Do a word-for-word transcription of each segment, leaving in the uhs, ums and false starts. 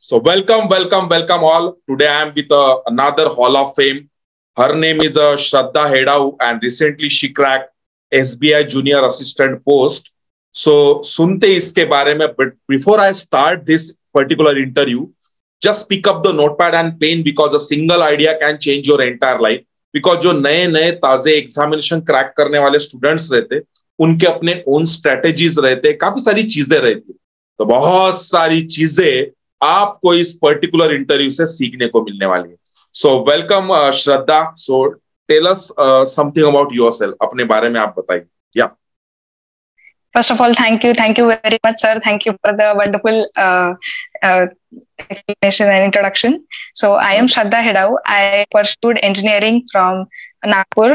So welcome, welcome, welcome all. Today I am with uh, another Hall of Fame. Her name is uh, Shraddha Hedau, and recently she cracked S B I Junior Assistant post. So सुनते इसके बारे में, but before I start this particular interview, just pick up the notepad and pen because a single idea can change your entire life. Because जो नए नए ताजे examination crack करने वाले स्टूडेंट्स रहते, उनके अपने ओन स्ट्रेटेजीज रहते, काफी सारी चीजें रहती, तो बहुत सारी चीजें आपको इस पर्टिकुलर इंटरव्यू से सीखने को मिलने वाली है. So welcome Shraddha. So tell us something about yourself. अपने बारे में आप बताइए. या First of all, thank you, thank you very much, sir. Thank you for the wonderful uh, uh, explanation and introduction. So I am Shraddha Hedau. I pursued engineering from Nagpur,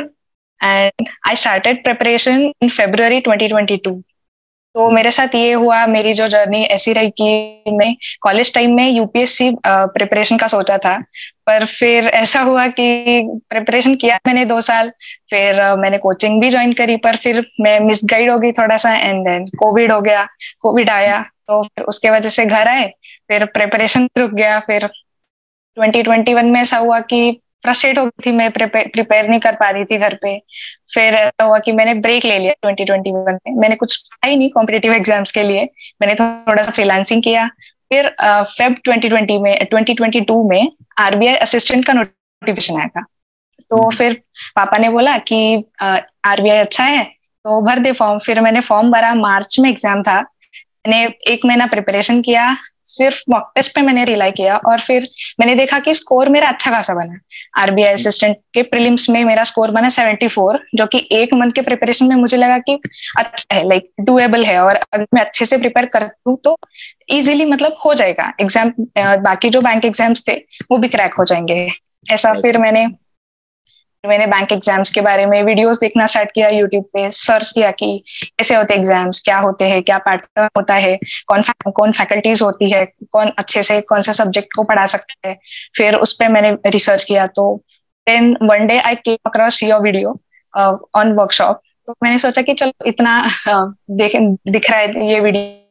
and I started preparation in February twenty twenty-two. तो मेरे साथ ये हुआ, मेरी जो journey ऐसी रही कि मैं कॉलेज टाइम में यूपीएससी प्रिपरेशन का सोचा था, पर फिर ऐसा हुआ कि प्रिपरेशन किया मैंने दो साल, फिर मैंने कोचिंग भी ज्वाइन करी, पर फिर मैं मिसगाइड हो गई थोड़ा सा, एंड देन कोविड हो गया. कोविड आया तो फिर उसके वजह से घर आए, फिर प्रिपरेशन रुक गया. फिर ट्वेंटी ट्वेंटी वन में ऐसा हुआ कि फ्रस्ट्रेट हो गई थी, मैं प्रिपेयर नहीं कर पा रही थी घर पे. फिर ऐसा हुआ कि मैंने ब्रेक ले लिया. ट्वेंटी ट्वेंटी वन में मैंने कुछ पढ़ा ही नहीं कॉम्पिटिटिव एग्जाम्स के लिए, मैंने थोड़ा सा फ्रीलांसिंग किया. फिर फेब ट्वेंटी ट्वेंटी में ट्वेंटी ट्वेंटी टू में आरबीआई असिस्टेंट का नोटिफिकेशन आया था. तो फिर पापा ने बोला कि आरबीआई अच्छा है तो भर दे फॉर्म. फिर मैंने फॉर्म भरा. मार्च में एग्जाम था. मैंने एक महीना प्रिपरेशन किया, सिर्फ मॉक टेस्ट पे मैंने रिलाई किया, और फिर मैंने देखा कि स्कोर मेरा अच्छा खासा बना. आरबीआई असिस्टेंट के प्रीलिम्स में मेरा स्कोर बना सेवेंटी फोर, जो कि एक मंथ के प्रिपरेशन में मुझे लगा कि अच्छा है, लाइक डुएबल है, और अगर मैं अच्छे से प्रिपेयर करती हूँ तो इजीली मतलब हो जाएगा एग्जाम. बाकी जो बैंक एग्जाम्स थे वो भी क्रैक हो जाएंगे ऐसा. फिर मैंने मैंने बैंक एग्जाम्स के बारे में वीडियोस देखना स्टार्ट किया, यूट्यूब पे सर्च किया कि कैसे होते एग्जाम्स, क्या होते हैं, क्या पैटर्न होता है, कौन कौन फैकल्टीज होती है, कौन अच्छे से कौन सा सब्जेक्ट को पढ़ा सकता है. फिर उस पर मैंने रिसर्च किया. तो then one day I came across your video on workshop. तो मैंने सोचा कि चलो इतना uh, देख दिख रहा है ये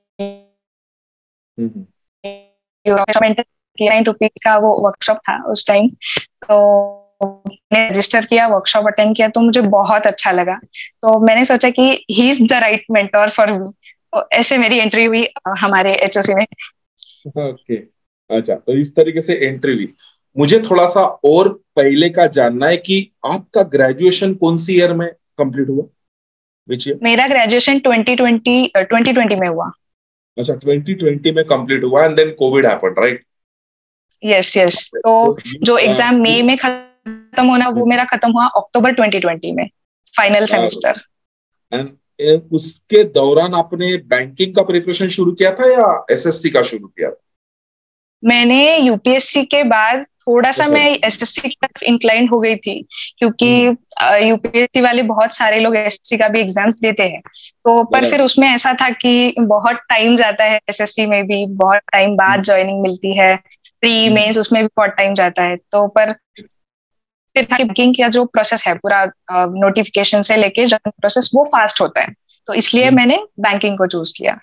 वीडियो, नाइन रुपीज का वो वर्कशॉप था उस टाइम. तो मैंने रजिस्टर किया, वर्कशॉप अटेंड किया, तो मुझे बहुत अच्छा लगा. तो मैंने सोचा कि he is the right mentor for me. तो ऐसे मेरी एंट्री हुई हमारे एचओसी में. ओके, अच्छा, तो इस तरीके से एंट्री हुई. मुझे थोड़ा सा और पहले का जानना है कि आपका ग्रेजुएशन कौन सी ईयर में कंप्लीट हुआ? Which year? मेरा ग्रेजुएशन ट्वेंटी ट्वेंटी में हुआ. अच्छा, ट्वेंटी ट्वेंटी में कंप्लीट हुआ, and then Covid happened, right? Yes yes. तो जो एग्जाम मई में खत्म होना, वो मेरा खत्म हुआ अक्टूबर ट्वेंटी ट्वेंटी में, फाइनल सेमेस्टर. एंड उसके दौरान आपने बैंकिंग का प्रिपरेशन शुरू किया था या एसएससी का शुरू किया था? मैंने यूपीएससी के बाद थोड़ा सा मैं एसएससी की तरफ इंक्लाइंड हो गई थी, क्योंकि यूपीएससी वाले बहुत सारे लोग एसएससी का भी एग्जाम्स देते हैं. तो पर फिर उसमें ऐसा था कि बहुत टाइम जाता है, एसएससी में भी बहुत टाइम बाद ज्वाइनिंग मिलती है, प्री मेंस उसमें भी बहुत टाइम जाता है. तो पर फिर बैंकिंग का जो प्रोसेस है पूरा, नोटिफिकेशन से लेके जॉइनिंग प्रोसेस, वो फास्ट होता है, तो इसलिए मैंने बैंकिंग को चूज किया.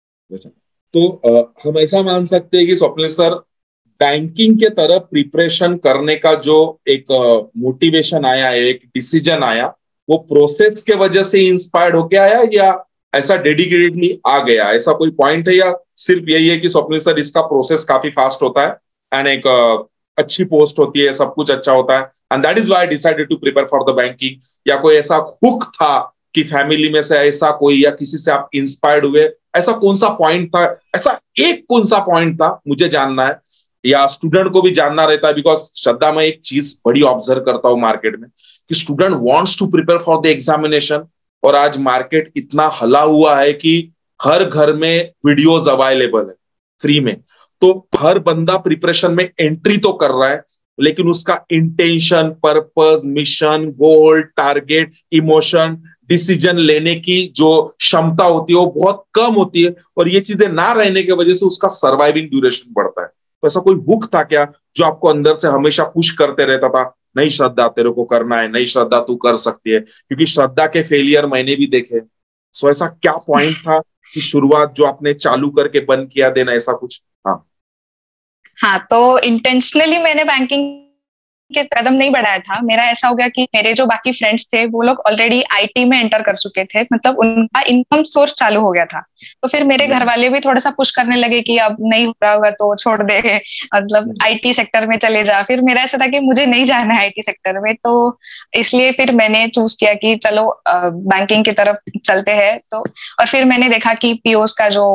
तो आ, हम ऐसा मान सकते हैं कि स्वप्निल सर, बैंकिंग के तरफ प्रिपरेशन करने का जो एक मोटिवेशन आया है, एक डिसीजन आया, वो प्रोसेस के वजह से इंस्पायर्ड होके आया या ऐसा डेडिकेटेडली आ गया? ऐसा कोई पॉइंट है या सिर्फ यही है कि स्वप्निल सर इसका प्रोसेस काफी फास्ट होता है एंड एक अच्छी पोस्ट होती है, सब कुछ अच्छा होता है, and that is why I decided to prepare for the banking? या कोई ऐसा हुक था कि फैमिली में से ऐसा कोई या किसी से आप इंस्पायर्ड हुए? ऐसा कौन सा पॉइंट था? ऐसा एक कौन सा पॉइंट था, मुझे जानना है, या स्टूडेंट को भी जानना रहता है. बिकॉज श्रद्धा, मैं एक चीज बड़ी ऑब्जर्व करता हूँ मार्केट में कि student wants to prepare for the examination, और आज मार्केट इतना हला हुआ है कि हर घर में वीडियोस अवेलेबल है फ्री में. तो हर बंदा प्रिपरेशन में एंट्री तो कर रहा है, लेकिन उसका intention, purpose, mission, goal, target, emotion, decision लेने की जो क्षमता होती है वो बहुत कम होती है, और ये चीजें ना रहने की वजह से उसका सर्वाइविंग ड्यूरेशन बढ़ता है. तो ऐसा कोई हुक था क्या जो आपको अंदर से हमेशा पुश करते रहता था, नहीं श्रद्धा तेरे को करना है, नहीं श्रद्धा तू कर सकती है? क्योंकि श्रद्धा के फेलियर मैंने भी देखे. सो ऐसा क्या पॉइंट था कि शुरुआत जो आपने चालू करके बंद किया देना, ऐसा कुछ? हाँ, हाँ, तो इंटेंशनली मैंने बैंकिंग के कदम नहीं बढ़ाया था। मेरा ऐसा हो गया कि मेरे जो बाकी फ्रेंड्स थे वो लोग ऑलरेडी आईटी में एंटर कर चुके थे, मतलब उनका इनकम सोर्स चालू हो गया था। तो फिर मेरे घर वाले भी थोड़ा सा पुश करने लगे कि अब नहीं हो रहा होगा तो छोड़ दे, मतलब आईटी सेक्टर में चले जा। फिर मेरा ऐसा था कि मुझे नहीं जाना है आईटी सेक्टर में, तो इसलिए फिर मैंने चूज किया कि चलो बैंकिंग की तरफ चलते हैं। तो और फिर मैंने देखा कि पीओस का जो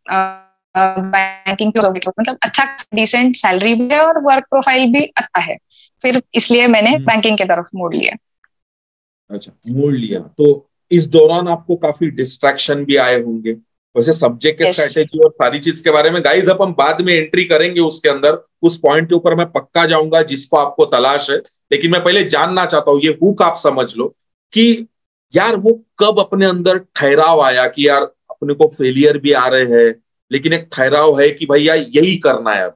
बैंकिंग मतलब अच्छा डिसेंट सैलरी भी है और वर्क प्रोफाइल भी अच्छा है, फिर इसलिए मैंने बैंकिंग की तरफ मोड़ लिया। अच्छा, मोड़ लिया। तो इस दौरान आपको काफी डिस्ट्रैक्शन भी आए होंगे, वैसे सब्जेक्ट के स्ट्रेटेजी और सारी चीज के बारे में गाइस अब हम बाद में एंट्री करेंगे उसके अंदर, उस पॉइंट के ऊपर मैं पक्का जाऊंगा जिसको आपको तलाश है। लेकिन मैं पहले जानना चाहता हूं, ये हुक आप समझ लो कि यार वो कब अपने अंदर ठहराव आया कि यार अपने को फेलियर भी आ रहे हैं लेकिन एक ठहराव है कि भैया यही करना है अब।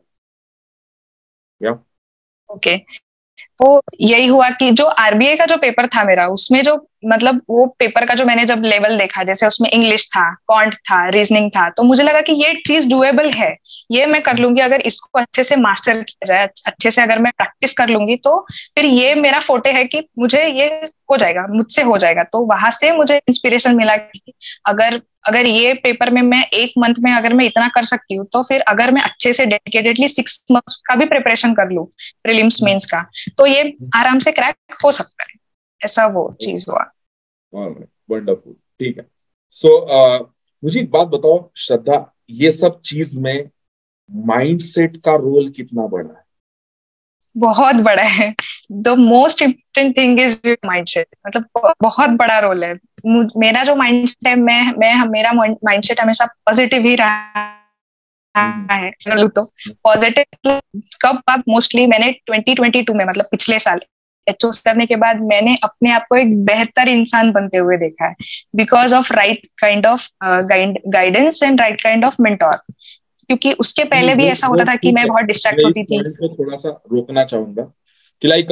या ओके okay. तो यही हुआ कि जो आरबीआई का जो पेपर था मेरा, उसमें जो मतलब वो पेपर का जो मैंने जब लेवल देखा, जैसे उसमें इंग्लिश था, क्वांट था, रीजनिंग था, तो मुझे लगा कि ये चीज डुएबल है, ये मैं कर लूंगी। अगर इसको अच्छे से मास्टर किया जाए, अच्छे से अगर मैं प्रैक्टिस कर लूंगी, तो फिर ये मेरा फोटे है कि मुझे ये हो जाएगा, मुझसे हो जाएगा। तो वहां से मुझे इंस्पिरेशन मिला कि अगर अगर ये पेपर में मैं एक मंथ में अगर मैं इतना कर सकती हूँ, तो फिर अगर मैं अच्छे से डेडिकेटेडली सिक्स मंथ्स का भी प्रिपरेशन कर लूँ प्रीलिम्स मेंस का, तो ये आराम से क्रैक हो सकता है। ऐसा वो चीज हुआ। वंडरफुल, ठीक है। सो so, uh, मुझे एक बात बताओ श्रद्धा, ये सब चीज में माइंडसेट का रोल कितना बड़ा है? बहुत बड़ा है। The most important thing is mindset, मतलब बहुत बड़ा रोल है। मेरा जो माइंडसेट है, मैं मैं मेरा माइंडसेट हमेशा पॉजिटिव ही रहा है। तो पॉजिटिव कब आप मोस्टली मैंने ट्वेंटी ट्वेंटी टू में, मतलब पिछले साल एचओस करने के बाद मैंने अपने आप को एक बेहतर इंसान बनते हुए देखा है, because of right kind of guidance and right kind of mentor. क्योंकि उसके पहले भी ऐसा होता था कि मैं बहुत डिस्ट्रैक्ट होती थी। को थोड़ा सा रोकना चाहूंगा कि लाइक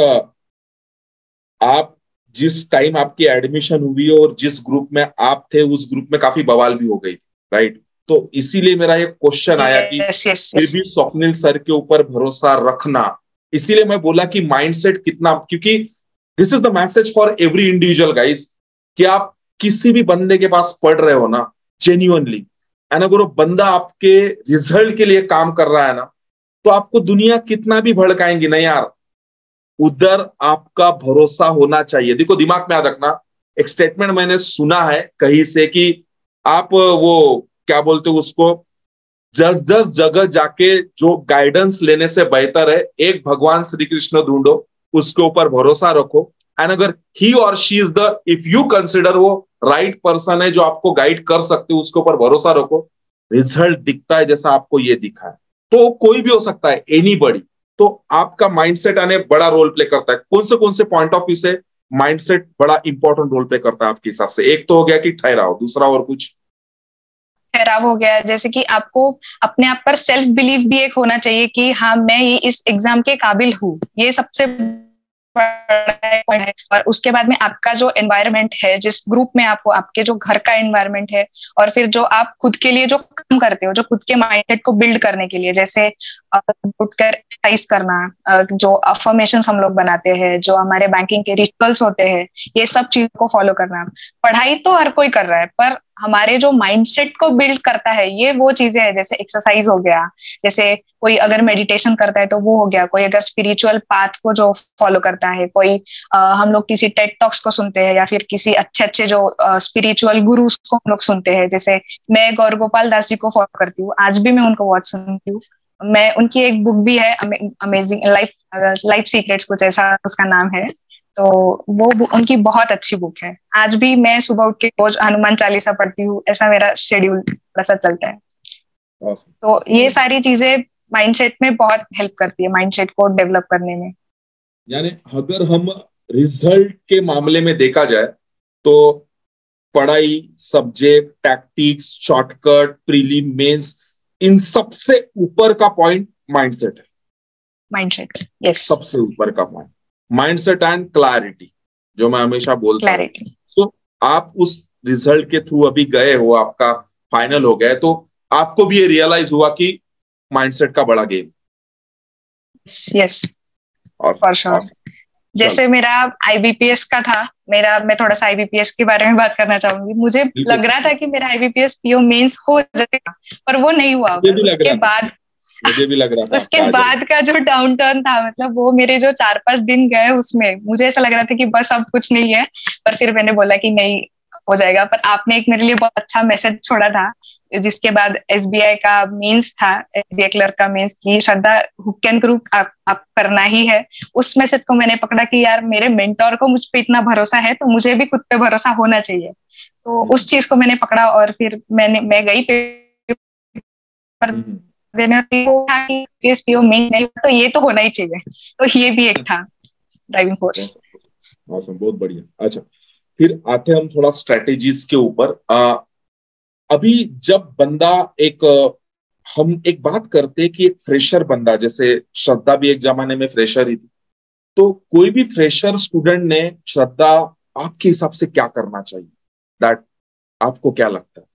आप जिस टाइम आपकी एडमिशन हुई और जिस ग्रुप में आप थे उस ग्रुप में काफी बवाल भी हो गई, राइट? तो इसीलिए मेरा एक क्वेश्चन आया कि yes, yes, फिर yes. भी स्वप्निल सर के ऊपर भरोसा रखना, इसीलिए मैं बोला कि माइंडसेट कितना, क्योंकि this is the message for every individual guys कि आप किसी भी बंदे के पास पढ़ रहे हो ना जेन्युइनली, एंड अगर वो बंदा आपके रिजल्ट के लिए काम कर रहा है ना, तो आपको दुनिया कितना भी भड़काएंगी ना यार, उधर आपका भरोसा होना चाहिए। देखो दिमाग में याद रखना, एक स्टेटमेंट मैंने सुना है कहीं से कि आप वो क्या बोलते हो उसको, जस जस जगह जाके जो गाइडेंस लेने से बेहतर है एक भगवान श्री कृष्ण ढूंढो, उसके ऊपर भरोसा रखो, एंड अगर ही और she is the, if you consider वो राइट पर्सन है जो आपको गाइड कर सकते हो, उसके ऊपर भरोसा रखो, रिजल्ट दिखता है जैसा आपको ये दिखा है, तो कोई भी हो सकता है, एनीबॉडी। तो आपका माइंडसेट आने बड़ा रोल प्ले करता है। कौन से कौन से पॉइंट ऑफ व्यू से माइंडसेट बड़ा इंपॉर्टेंट रोल प्ले करता है आपके हिसाब से? एक तो हो गया कि ठहराव, दूसरा और कुछ? ठहराव हो गया, जैसे कि आपको अपने आप पर सेल्फ बिलीव भी एक होना चाहिए कि हाँ मैं ये इस एग्जाम के काबिल हूँ, ये सबसे बड़ा है। और उसके बाद में आपका जो एनवायरनमेंट है, जिस ग्रुप में आप हो, आपके जो घर का एनवायरनमेंट है, और फिर जो आप खुद के लिए जो काम करते हो, जो खुद के माइंडसेट को बिल्ड करने के लिए, जैसे उठकर एक्सरसाइज करना, जो अफर्मेशंस हम लोग बनाते हैं, जो हमारे बैंकिंग के रिचुअल्स होते हैं, ये सब चीजों को फॉलो करना। पढ़ाई तो हर कोई कर रहा है, पर हमारे जो माइंडसेट को बिल्ड करता है ये वो चीजें हैं, जैसे एक्सरसाइज हो गया, जैसे कोई अगर मेडिटेशन करता है तो वो हो गया, कोई अगर स्पिरिचुअल पाथ को जो फॉलो करता है, कोई आ, हम लोग किसी टेड टॉक्स को सुनते हैं, या फिर किसी अच्छे अच्छे जो स्पिरिचुअल गुरुज को हम लोग सुनते हैं। जैसे मैं गौर गोपाल दास जी को फॉलो करती हूँ, आज भी मैं उनको बहुत सुनती हूँ। मैं उनकी एक बुक भी है, अमेजिंग लाइफ लाइफ सीक्रेट्स कुछ ऐसा उसका नाम है, तो वो उनकी बहुत अच्छी बुक है। आज भी मैं सुबह उठ के रोज हनुमान चालीसा पढ़ती हूँ, ऐसा मेरा शेड्यूल थोड़ा सा चलता है। तो ये सारी चीजें माइंडसेट में बहुत हेल्प करती है, माइंडसेट को डेवलप करने में। यानी अगर हम रिजल्ट के मामले में देखा जाए तो पढ़ाई, subject, tactics, shortcut, prelim, mains, इन सबसे ऊपर का पॉइंट माइंडसेट है। माइंडसेट, यस, सबसे ऊपर का पॉइंट माइंडसेट एंड क्लैरिटी, जो मैं हमेशा बोलता हूँ। तो आप उस रिजल्ट के थ्रू अभी गए हो, आपका फाइनल हो गया, तो आपको भी ये रियलाइज हुआ कि माइंडसेट का बड़ा गेम, यस फॉर श्योर। जैसे मेरा आईबीपीएस का था, मेरा मैं थोड़ा सा आईबीपीएस के बारे में बात करना चाहूंगी। मुझे लग रहा था कि मेरा आईबीपीएस पीओ मेंस हो जाएगा, पर वो नहीं हुआ। उसके बाद मुझे भी लग रहा था उसके बाद का जो डाउन टर्न था, मतलब वो मेरे जो चार पांच दिन गए उसमें मुझे ऐसा लग रहा था कि बस अब कुछ नहीं है, पर फिर मैंने बोला कि नहीं हो जाएगा। पर आपने एक मेरे लिए बहुत अच्छा मैसेज छोड़ा था, जिसके बाद एसबीआई का मेंस था, एसबीआई क्लर्क का मेंस की श्रद्धा हु कैन ग्रुप आप, आप करना ही है। उस मैसेज को मैंने पकड़ा कि यार मेरे मेंटोर को मुझ पे इतना भरोसा है तो मुझे भी खुद पे भरोसा होना चाहिए। तो उस चीज को मैंने पकड़ा और फिर मैंने मैं गई पेपर देने, नहीं तो ये तो होना ही चाहिए। तो ये भी एक था ड्राइविंग फोर्स। बहुत बढ़िया। अच्छा, फिर आते हम थोड़ा स्ट्रेटेजीज के ऊपर। अभी जब बंदा एक हम एक बात करते कि एक फ्रेशर बंदा, जैसे श्रद्धा भी एक जमाने में फ्रेशर ही थी, तो कोई भी फ्रेशर स्टूडेंट ने श्रद्धा आपके हिसाब से क्या करना चाहिए? दैट आपको क्या लगता है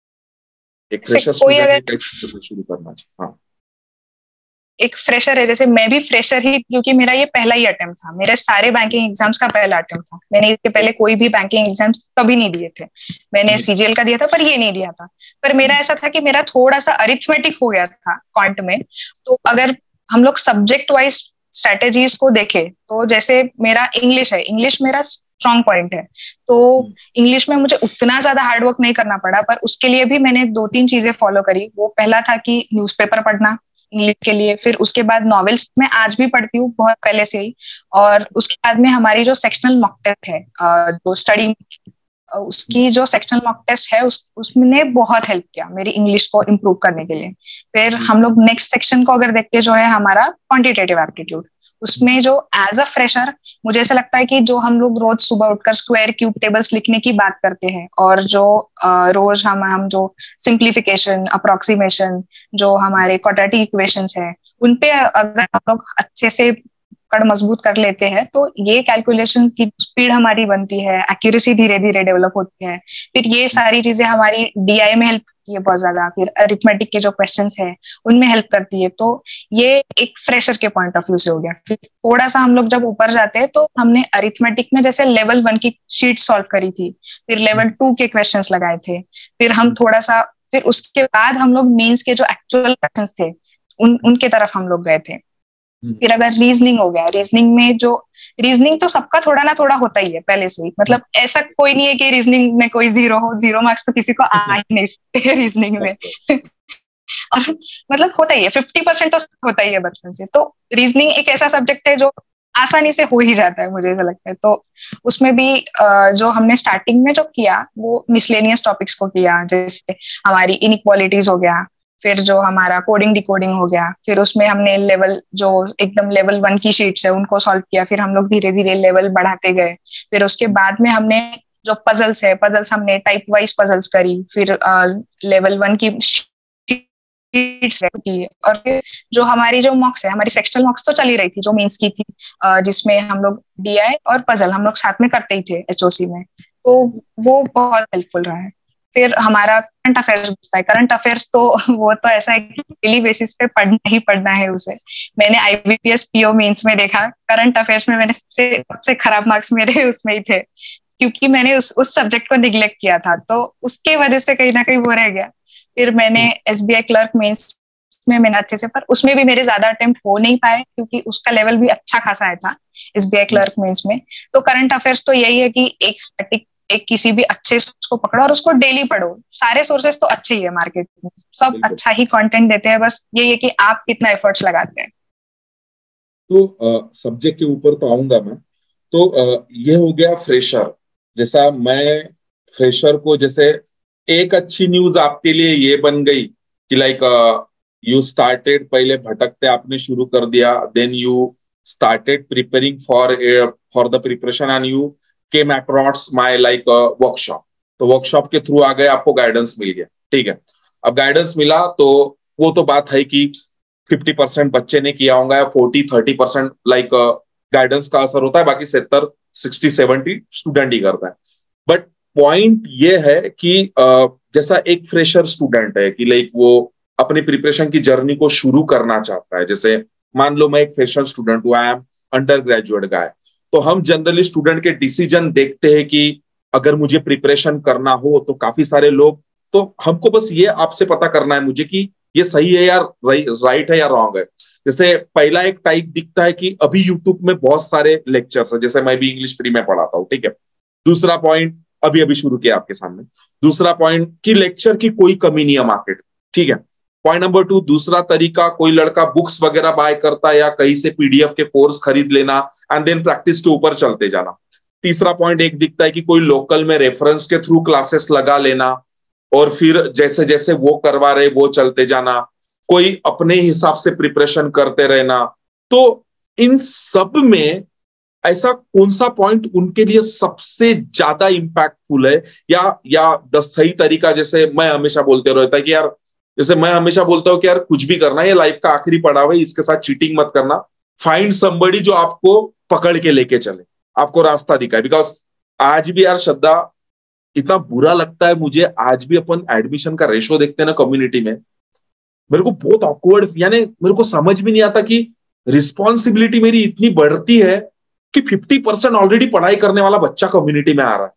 एक फ्रेशर स्टूडेंट ने शुरू करना चाहिए? हाँ, एक फ्रेशर है, जैसे मैं भी फ्रेशर ही, क्योंकि मेरा ये पहला ही अटेम्प्ट था, मेरे सारे बैंकिंग एग्जाम्स का पहला अटेम्प्ट था। मैंने इसके पहले कोई भी बैंकिंग एग्जाम्स कभी नहीं दिए थे। मैंने सीजीएल का दिया था पर ये नहीं दिया था। पर मेरा ऐसा था कि मेरा थोड़ा सा अरिथमेटिक हो गया था क्वांट में। तो अगर हम लोग सब्जेक्ट वाइज स्ट्रेटेजीज को देखें तो जैसे मेरा इंग्लिश है, इंग्लिश मेरा स्ट्रॉन्ग पॉइंट है, तो इंग्लिश में मुझे उतना ज्यादा हार्डवर्क नहीं करना पड़ा। पर उसके लिए भी मैंने दो तीन चीजें फॉलो करी। वो पहला था कि न्यूज़पेपर पढ़ना इंग्लिश के लिए, फिर उसके बाद नॉवेल्स मैं आज भी पढ़ती हूँ बहुत पहले से ही, और उसके बाद में हमारी जो सेक्शनल मॉक टेस्ट है, जो स्टडी उसकी जो सेक्शनल मॉक टेस्ट है उस उसने बहुत हेल्प किया मेरी इंग्लिश को इम्प्रूव करने के लिए। फिर हम लोग नेक्स्ट सेक्शन को अगर देखते जो है हमारा क्वांटिटेटिव एप्टीट्यूड, उसमें जो एज अ फ्रेशर मुझे ऐसा लगता है कि जो हम लोग रोज सुबह उठकर स्क्वायर क्यूब टेबल्स लिखने की बात करते हैं, और जो रोज हम हम जो सिंप्लीफिकेशन, अप्रोक्सीमेशन, जो हमारे क्वाड्रेटिक इक्वेशंस है, उनपे अगर हम लोग अच्छे से कड़ मजबूत कर लेते हैं तो ये कैलकुलेशन की स्पीड हमारी बनती है, एक्यूरेसी धीरे धीरे डेवलप होती है। फिर ये सारी चीजें हमारी डीआई में हेल्प करती है बहुत ज्यादा। फिर अरिथमेटिक के जो क्वेश्चंस है उनमें हेल्प करती है। तो ये एक फ्रेशर के पॉइंट ऑफ व्यू से हो गया। फिर थोड़ा सा हम लोग जब ऊपर जाते हैं तो हमने अरिथमेटिक में जैसे लेवल वन की शीट सॉल्व करी थी, फिर लेवल टू के क्वेश्चन लगाए थे, फिर हम थोड़ा सा फिर उसके बाद हम लोग मेंस के जो एक्चुअल क्वेश्चंस थे उन उनके तरफ हम लोग गए थे। फिर अगर रीजनिंग हो गया, रीजनिंग में जो रीजनिंग तो सबका थोड़ा ना थोड़ा होता ही है पहले से ही, मतलब ऐसा कोई नहीं है कि रीजनिंग में कोई जीरो हो, जीरो मार्क्स तो किसी को आ ही नहीं सकते रीजनिंग में और मतलब होता ही है, फिफ्टी परसेंट तो होता ही है बचपन से। तो रीजनिंग एक ऐसा सब्जेक्ट है जो आसानी से हो ही जाता है, मुझे ऐसा लगता है। तो उसमें भी जो हमने स्टार्टिंग में जो किया वो मिसलेनियस टॉपिक्स को किया, जैसे हमारी इनइक्वालिटीज हो गया, फिर जो हमारा कोडिंग डिकोडिंग हो गया, फिर उसमें हमने लेवल जो एकदम लेवल वन की शीट्स है उनको सॉल्व किया। फिर हम लोग धीरे धीरे लेवल बढ़ाते गए। फिर उसके बाद में हमने जो पजल्स है, पजल्स हमने टाइप वाइज पजल्स करी, फिर लेवल वन की शीट्स की, और फिर जो हमारी जो मॉक्स है, हमारी सेक्शनल मॉक्स तो चली रही थी जो मेंस की थी, जिसमें हम लोग डीआई और पजल हम लोग साथ में करते ही थे एचओसी में, तो वो बहुत हेल्पफुल रहा है। फिर हमारा करंट अफेयर्स होता है। करंट अफेयर्स तो वो तो ऐसा है कि डेली बेसिस पे पढ़ना ही पढ़ना है उसे। मैंने आईबीपीएस पीओ मेंस में देखा, करंट अफेयर्स में मैंने सबसे सबसे खराब मार्क्स मेरे उसमें ही थे, क्योंकि मैंने उस उस सब्जेक्ट को निग्लेक्ट किया था, तो उसके वजह से कहीं ना कहीं वो रह गया। फिर मैंने एसबीआई क्लर्क मेंस में मैंने अच्छे से, पर उसमें भी मेरे ज्यादा अटेम्प्ट हो नहीं पाए क्योंकि उसका लेवल भी अच्छा खासा आया था एसबीआई क्लर्क मेंस में। तो करंट अफेयर्स तो यही है कि एक स्टैटिक एक किसी भी अच्छे सोर्स को पकड़ो और उसको डेली पढ़ो। सारे सोर्सेस तो अच्छे ही है मार्केट में, सब अच्छा ही कंटेंट देते हैं, बस ये है कि आप कितना एफर्ट्स लगाते हैं। तो सब्जेक्ट के ऊपर तो आऊंगा मैं। तो आ, ये हो गया फ्रेशर। जैसा मैं फ्रेशर को, जैसे एक अच्छी न्यूज आपके लिए ये बन गई कि लाइक यू स्टार्टेड, पहले भटकते आपने शुरू कर दिया, then you started preparing for for the preparation and you came across my like workshop. तो वर्कशॉप के थ्रू आ गए, आपको गाइडेंस मिल गया, ठीक है। अब गाइडेंस मिला तो वो तो बात है कि फिफ्टी परसेंट बच्चे ने किया होगा, या forty thirty percent like guidance का असर होता है, बाकी सत्तर सिक्सटी सेवेंटी स्टूडेंट ही करता है। बट पॉइंट ये है कि uh, जैसा एक फ्रेशर स्टूडेंट है कि लाइक वो अपनी प्रिपरेशन की जर्नी को शुरू करना चाहता है, जैसे मान लो मैं एक फ्रेशर स्टूडेंट हूँ, I am under graduate guy, तो हम जनरली स्टूडेंट के डिसीजन देखते हैं कि अगर मुझे प्रिपरेशन करना हो तो काफी सारे लोग, तो हमको बस ये आपसे पता करना है मुझे कि ये सही है या राइट है या रॉन्ग है। जैसे पहला एक टाइप दिखता है कि अभी यूट्यूब में बहुत सारे लेक्चर्स है, जैसे मैं भी इंग्लिश फ्री में पढ़ाता हूँ, ठीक है। दूसरा पॉइंट अभी अभी शुरू किया आपके सामने। दूसरा पॉइंट कि लेक्चर की कोई कमी नहीं है मार्केट, ठीक है। पॉइंट नंबर टू, दूसरा तरीका, कोई लड़का बुक्स वगैरह बाय करता है या कहीं से पीडीएफ के कोर्स खरीद लेना एंड देन प्रैक्टिस के ऊपर चलते जाना। तीसरा पॉइंट एक दिखता है कि कोई लोकल में रेफरेंस के थ्रू क्लासेस लगा लेना और फिर जैसे जैसे वो करवा रहे वो चलते जाना, कोई अपने हिसाब से प्रिपरेशन करते रहना। तो इन सब में ऐसा कौन सा पॉइंट उनके लिए सबसे ज्यादा इंपैक्टफुल है, या या द सही तरीका, जैसे मैं हमेशा बोलते रहता है कि यार, जैसे मैं हमेशा बोलता हूँ कि यार कुछ भी करना है, ये लाइफ का आखिरी पड़ाव है, इसके साथ चीटिंग मत करना। फाइंड समबडी जो आपको पकड़ के लेके चले, आपको रास्ता दिखाए। बिकॉज आज भी यार श्रद्धा, इतना बुरा लगता है मुझे, आज भी अपन एडमिशन का रेशो देखते हैं ना कम्युनिटी में, मेरे को बहुत ऑकवर्ड, यानी मेरे को समझ भी नहीं आता कि रिस्पॉन्सिबिलिटी मेरी इतनी बढ़ती है कि फिफ्टी परसेंट ऑलरेडी पढ़ाई करने वाला बच्चा कम्युनिटी में आ रहा है।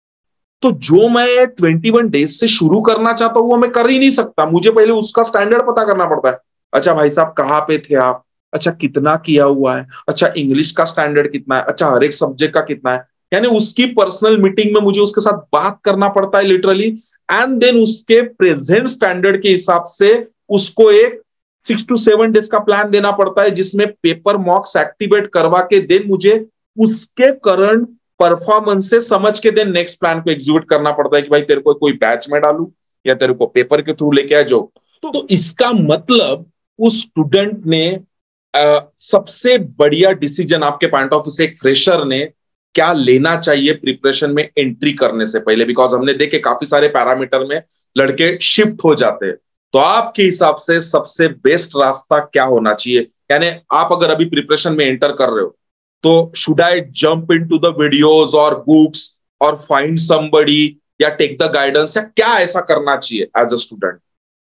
तो जो मैं ट्वेंटी वन डेज से शुरू करना चाहता हूं वो मैं कर ही नहीं सकता, मुझे पहले उसका स्टैंडर्ड पता करना पड़ता है। अच्छा भाई साहब कहाँ पे थे आप, अच्छा कितना किया हुआ है, अच्छा इंग्लिश का स्टैंडर्ड कितना है, अच्छा हर एक सब्जेक्ट का कितना है, यानी उसकी पर्सनल मीटिंग में मुझे उसके साथ बात करना पड़ता है लिटरली, एंड देन उसके प्रेजेंट स्टैंडर्ड के हिसाब से उसको एक सिक्स टू सेवन डेज का प्लान देना पड़ता है, जिसमें पेपर मॉक्स एक्टिवेट करवा के देन मुझे उसके करंट परफॉर्मेंस से समझ के देन नेक्स्ट प्लान को एग्जीक्यूट करना पड़ता है कि भाई तेरे को कोई बैच में डालू या तेरे को पेपर के थ्रू लेके आ जाओ। तो, तो इसका मतलब उस स्टूडेंट ने आ, सबसे बढ़िया डिसीजन आपके पॉइंट ऑफ व्यू से एक फ्रेशर ने क्या लेना चाहिए प्रिपरेशन में एंट्री करने से पहले, बिकॉज हमने देखे काफी सारे पैरामीटर में लड़के शिफ्ट हो जाते हैं। तो आपके हिसाब से सबसे बेस्ट रास्ता क्या होना चाहिए, यानी आप अगर अभी प्रिपरेशन में एंटर कर रहे हो तो should I jump into the videos और बुक्स और फाइंड समबडी या टेक द गाइडेंस, या क्या ऐसा करना चाहिए एज अ स्टूडेंट?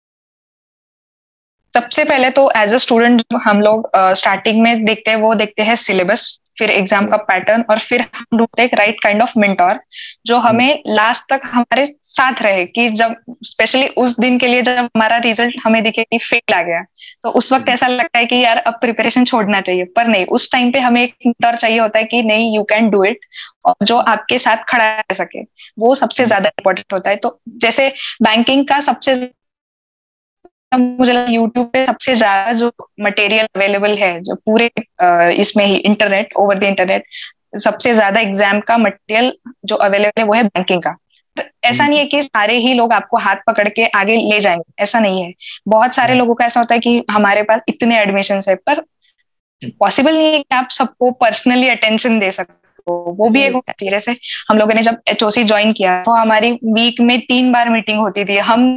सबसे पहले तो एज अ स्टूडेंट हम लोग स्टार्टिंग में देखते हैं वो देखते हैं सिलेबस, फिर एग्जाम का पैटर्न, और फिर हम ढूंढते हैं राइट काइंड ऑफ मेंटोर जो हमें लास्ट तक हमारे साथ रहे, कि जब स्पेशली उस दिन के लिए जब हमारा रिजल्ट हमें दिखे कि फेल आ गया, तो उस वक्त ऐसा लगता है कि यार अब प्रिपरेशन छोड़ना चाहिए, पर नहीं, उस टाइम पे हमें एक मेंटोर चाहिए होता है कि नहीं, यू कैन डू इट, और जो आपके साथ खड़ा रह सके, वो सबसे ज्यादा इंपॉर्टेंट होता है। तो जैसे बैंकिंग का सबसे मुझे लगा यूट्यूब पे सबसे ज्यादा जो मटेरियल अवेलेबल है, जो पूरे इसमें ही इंटरनेट, ओवर द इंटरनेट सबसे ज्यादा एग्जाम का मटेरियल जो अवेलेबल है वो है बैंकिंग का। ऐसा नहीं है कि सारे ही लोग आपको हाथ पकड़ के आगे ले जाएंगे, ऐसा नहीं है। बहुत सारे लोगों का ऐसा होता है कि हमारे पास इतने एडमिशन है, पर पॉसिबल नहीं है कि आप सबको पर्सनली अटेंशन दे सकते हो, वो भी एक होना चाहिए। जैसे हम लोगों ने जब एचओसी ज्वाइन किया तो हमारी वीक में तीन बार मीटिंग होती थी, हम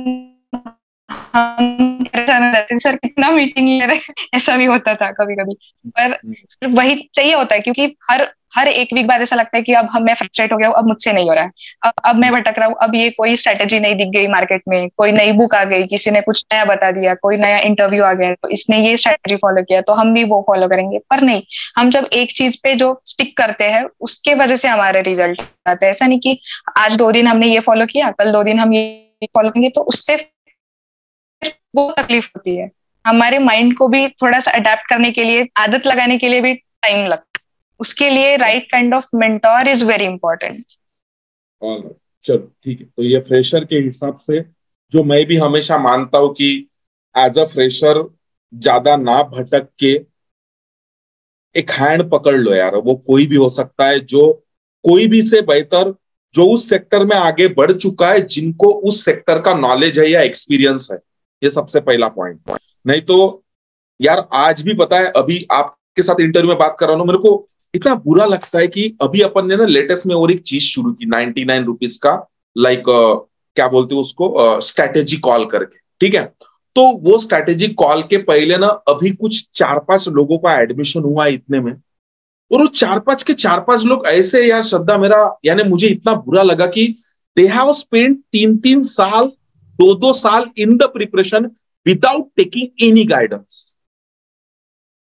हम सर कितना मीटिंग ले रहे, ऐसा भी होता था कभी कभी, पर वही चाहिए होता है, क्योंकि हर हर एक वीक बाद ऐसा लगता है कि अब हम मैं फ्रस्ट्रेट हो गया हूँ, अब मुझसे नहीं हो रहा है, अब अब मैं भटक रहा हूँ, अब ये कोई स्ट्रेटेजी नहीं दिख गई मार्केट में, कोई नई बुक आ गई, किसी ने कुछ नया बता दिया, कोई नया इंटरव्यू आ गया तो इसने ये स्ट्रेटेजी फॉलो किया तो हम भी वो फॉलो करेंगे। पर नहीं, हम जब एक चीज पे जो स्टिक करते हैं उसके वजह से हमारे रिजल्ट आते हैं। ऐसा नहीं कि आज दो दिन हमने ये फॉलो किया, कल दो दिन हम ये फॉलो करेंगे, तो उससे वो तकलीफ होती है। हमारे माइंड को भी थोड़ा सा अडेप्ट करने के लिए, आदत लगाने के लिए भी टाइम लगता है, उसके लिए right kind of mentor is very important. चलो ठीक है, तो ये फ्रेशर के हिसाब से जो मैं भी हमेशा मानता हूं कि एज अ फ्रेशर ज्यादा ना भटक के एक हैंड पकड़ लो यार, वो कोई भी हो सकता है, जो कोई भी से बेहतर जो उस सेक्टर में आगे बढ़ चुका है, जिनको उस सेक्टर का नॉलेज है या एक्सपीरियंस है, ये सबसे पहला पॉइंट। नहीं तो यार आज भी पता है, अभी आपके साथ इंटरव्यू में बात कर रहा हूं, मेरे को इतना बुरा लगता है कि अभी अपन ने ना लेटेस्ट में और एक चीज शुरू की नाइनटी नाइन रुपीज का, लाइक क्या बोलते हैं उसको, स्ट्रैटेजी कॉल करके, ठीक है। तो वो स्ट्रैटेजी कॉल के पहले ना अभी कुछ चार पांच लोगों का एडमिशन हुआ है इतने में, और वो चार पांच के चार पांच लोग ऐसे, यार श्रद्धा मेरा, यानी मुझे इतना बुरा लगा कि दे हैव स्पेंट तीन तीन साल, दो दो साल in the preparation without taking any guidance.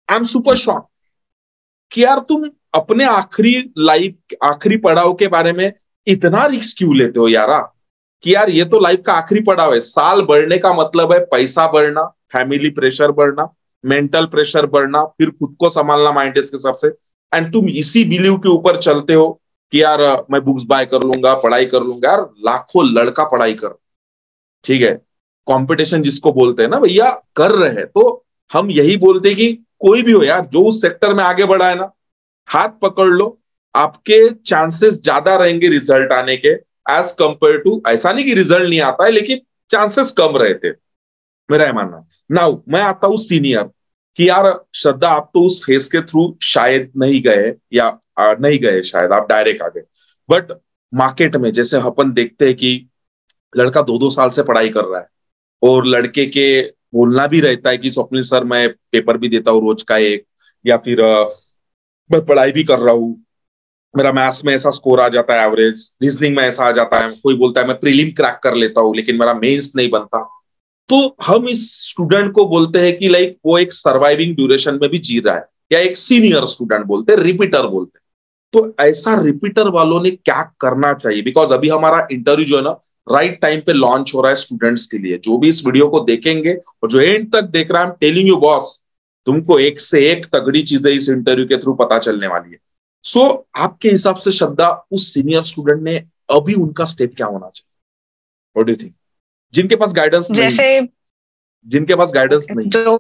I am super shock कि यार तुम अपने आखिरी लाइफ आखिरी पड़ाव के बारे में इतना रिस्क क्यों लेते हो यारा, कि यार ये तो लाइफ का आखिरी पड़ाव है। साल बढ़ने का मतलब है पैसा बढ़ना, फैमिली प्रेशर बढ़ना, मेंटल प्रेशर बढ़ना, फिर खुद को संभालना माइंड के हिसाब से। एंड तुम इसी बिलीव के ऊपर चलते हो कि यार मैं बुक्स बाय कर लूंगा, पढ़ाई कर लूंगा। यार लाखों लड़का पढ़ाई कर, ठीक है, कंपटीशन जिसको बोलते हैं ना भैया, कर रहे हैं। तो हम यही बोलते हैं कि कोई भी हो यार, जो उस सेक्टर में आगे बढ़ा है ना, हाथ पकड़ लो, आपके चांसेस ज्यादा रहेंगे रिजल्ट आने के, एज कंपेयर टू, ऐसा नहीं कि रिजल्ट नहीं आता है, लेकिन चांसेस कम रहते, मेरा ये मानना है। नाउ मैं आता हूँ सीनियर, कि यार श्रद्धा आप तो उस फेस के थ्रू शायद नहीं गए, या आ, नहीं गए शायद, आप डायरेक्ट आ गए। बट मार्केट में जैसे अपन देखते हैं कि लड़का दो दो साल से पढ़ाई कर रहा है, और लड़के के बोलना भी रहता है कि स्वप्निल सर मैं पेपर भी देता हूँ रोज का एक, या फिर आ, मैं पढ़ाई भी कर रहा हूँ, मेरा मैथ्स में ऐसा स्कोर आ जाता है एवरेज, रीजनिंग में ऐसा आ जाता है, कोई बोलता है मैं प्रीलिम क्रैक कर लेता हूँ लेकिन मेरा मेंस नहीं बनता। तो हम इस स्टूडेंट को बोलते हैं कि लाइक वो एक सर्वाइविंग ड्यूरेशन में भी जी रहा है, या एक सीनियर स्टूडेंट बोलते हैं, रिपीटर बोलते हैं। तो ऐसा रिपीटर वालों ने क्या करना चाहिए? बिकॉज अभी हमारा इंटरव्यू जो है ना, राइट टाइम पे लॉन्च हो रहा है स्टूडेंट्स के लिए, जो भी इस वीडियो को देखेंगे और जो एंड तक देख रहा है, I am telling you boss, तुमको एक से एक तगड़ी चीजें इस इंटरव्यू के थ्रू पता चलने वाली है। सो so, आपके हिसाब से श्रद्धा, उस सीनियर स्टूडेंट ने अभी उनका स्टेप क्या होना चाहिए? What do you think? जिनके पास गाइडेंस नहीं, जैसे जिनके पास गाइडेंस नहीं, जो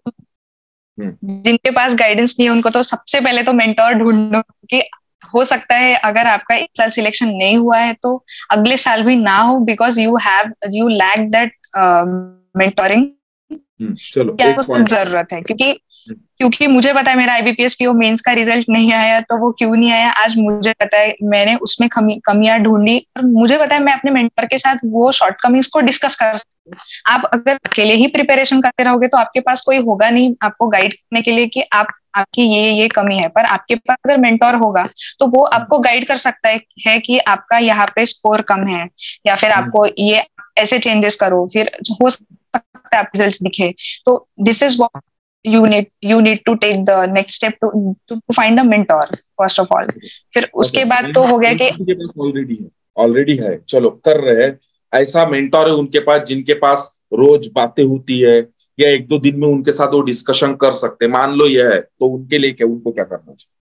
जिनके पास गाइडेंस नहीं है उनको तो सबसे पहले तो मेंटोर ढूंढो, कि हो सकता है अगर आपका इस साल सिलेक्शन नहीं हुआ है तो अगले साल भी ना हो, because you have you lack that mentoring. चलो क्या एक पॉइंट, जरूरत है, क्योंकि क्योंकि मुझे पता है मेरा आईबीपीएस पीओ मेंस का रिजल्ट नहीं आया, तो वो क्यों नहीं आया आज मुझे पता है, मैंने उसमें कमी कमियां ढूंढी, और मुझे पता है मैं अपने मेंटर के साथ वो शॉर्टकमिंग्स को डिस्कस कर सकती हूँ। आप अगर अकेले ही प्रिपरेशन करते रहोगे तो आपके पास कोई होगा नहीं आपको गाइड करने के लिए कि आप आपकी ये ये कमी है। पर आपके पास अगर मेंटोर होगा तो वो आपको गाइड कर सकता है, है कि आपका यहाँ पे स्कोर कम है, या फिर आपको ये ऐसे चेंजेस करो, फिर हो सकता है आप रिजल्ट दिखे। तो this is what you need you need to take the next step to to, to find a mentor first of all। फिर उसके okay, बाद तो हो गया कि ऑलरेडी है, ऑलरेडी है, चलो कर रहे हैं, ऐसा मेंटोर है उनके पास जिनके पास रोज बातें होती है, या एक दो दिन में उनके साथ वो डिस्कशन कर सकते हैं, मान लो ये है, तो उनके लिए क्या, उनको क्या करना चाहिए?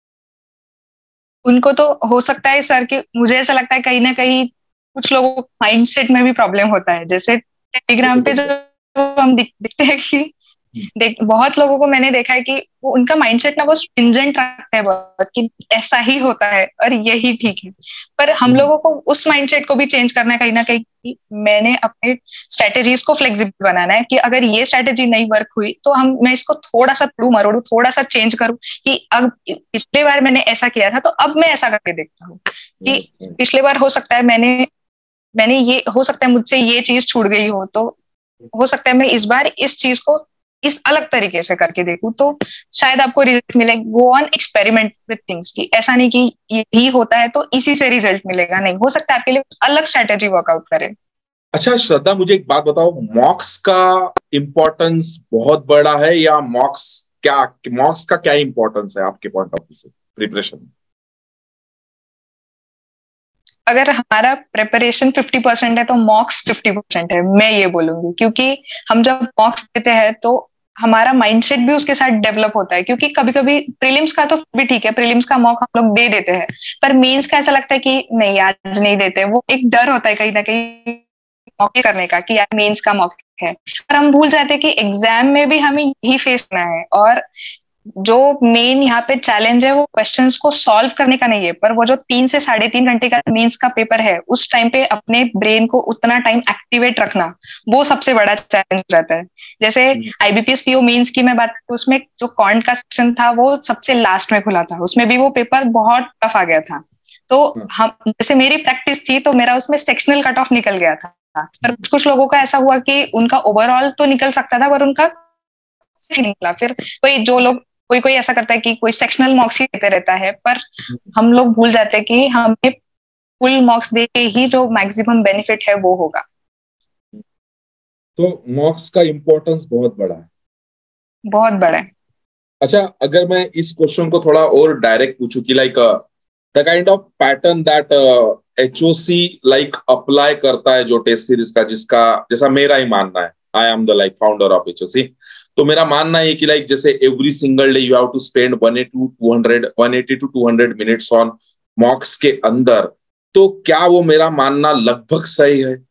उनको तो हो सकता है सर कि मुझे ऐसा लगता है कहीं ना कहीं कुछ लोगों को माइंडसेट में भी प्रॉब्लम होता है। जैसे टेलीग्राम पे जो हम दिखते हैं कि देख बहुत लोगों को मैंने देखा है कि वो उनका माइंडसेट ना वो स्ट्रिंजेंट रखता है बहुत, कि ऐसा ही होता है और यही ठीक है। पर हम लोगों को उस माइंडसेट को भी चेंज करना है कहीं ना कहीं, कि मैंने अपने स्ट्रेटेजीज को फ्लेक्सिबल बनाना है, कि अगर ये स्ट्रेटेजी नहीं वर्क हुई तो हम मैं इसको थोड़ा सा तोड़ू मरोड़ू, थोड़ा सा चेंज करूँ, कि अब पिछले बार मैंने ऐसा किया था तो अब मैं ऐसा करके देखता हूँ, कि पिछले बार हो सकता है मैंने मैंने ये हो सकता है मुझसे ये चीज छूट गई हो, तो हो सकता है मैं इस बार इस चीज को इस अलग तरीके से करके देखूं तो शायद आपको रिजल्ट मिले। Go on experiment with things, कि ऐसा नहीं कि यही होता है तो इसी से रिजल्ट मिलेगा, नहीं, हो सकता है आपके लिए अलग स्ट्रेटेजी वर्कआउट करे। अच्छा श्रद्धा, मुझे एक बात बताओ, मॉक्स का इम्पोर्टेंस बहुत बड़ा है, या मॉक्स क्या मॉक्स का क्या इम्पोर्टेंस है आपके पॉइंट ऑफ व्यू से प्रिपरेशन में? अगर हमारा प्रिपरेशन फिफ्टी परसेंट है तो मॉक्स फिफ्टी परसेंट है, मैं ये बोलूंगी, क्योंकि हम जब मॉक्स देते हैं तो हमारा माइंडसेट भी उसके साथ डेवलप होता है। क्योंकि कभी कभी प्रीलिम्स का तो भी ठीक है, प्रीलिम्स का मॉक हम लोग दे देते हैं, पर मेंस का ऐसा लगता है कि नहीं आज नहीं देते, वो एक डर होता है कहीं ना कहीं मॉक करने का, कि यार मेंस का मॉक है। पर हम भूल जाते हैं कि एग्जाम में भी हमें यही फेस करना है, और जो मेन यहाँ पे चैलेंज है वो क्वेश्चंस को सॉल्व करने का नहीं है, पर वो जो तीन से साढ़े तीन घंटे का मेंस का पेपर है उस टाइम पे अपने ब्रेन को उतना टाइम एक्टिवेट रखना, वो सबसे बड़ा चैलेंज रहता है। जैसे आईबीपीएस पीओ मेंस की मैं बात करूं, उसमें जो कॉन्ट का सेक्शन था वो सबसे लास्ट में खुला था, उसमें भी वो पेपर बहुत टफ आ गया था। तो हम जैसे मेरी प्रैक्टिस थी तो मेरा उसमें सेक्शनल कट ऑफ निकल गया था, पर कुछ कुछ लोगों का ऐसा हुआ कि उनका ओवरऑल तो निकल सकता था पर उनका नहीं निकला। फिर कोई जो लोग कोई कोई ऐसा करता है कि कोई सेक्शनल मार्क्स ही देते रहता है, पर हम लोग भूल जाते हैं कि हमें फुल मार्क्स दे के ही जो मैक्सिमम बेनिफिट है वो होगा। तो मार्क्स का इम्पोर्टेंस बहुत बड़ा है, बहुत बड़ा है। अच्छा, अगर मैं इस क्वेश्चन को थोड़ा और डायरेक्ट पूछूं कि like the kind of pattern that HOC like apply करता है जो टेस्ट सीरीज का, जिसका जैसा मेरा ही मानना है, I am the like founder of HOC, तो मेरा मानना है कि लाइक जैसे every single day you have to spend one eighty to two hundred one eighty to two hundred minutes on mocks के अंदर, तो क्या वो मेरा मानना लगभग सही है?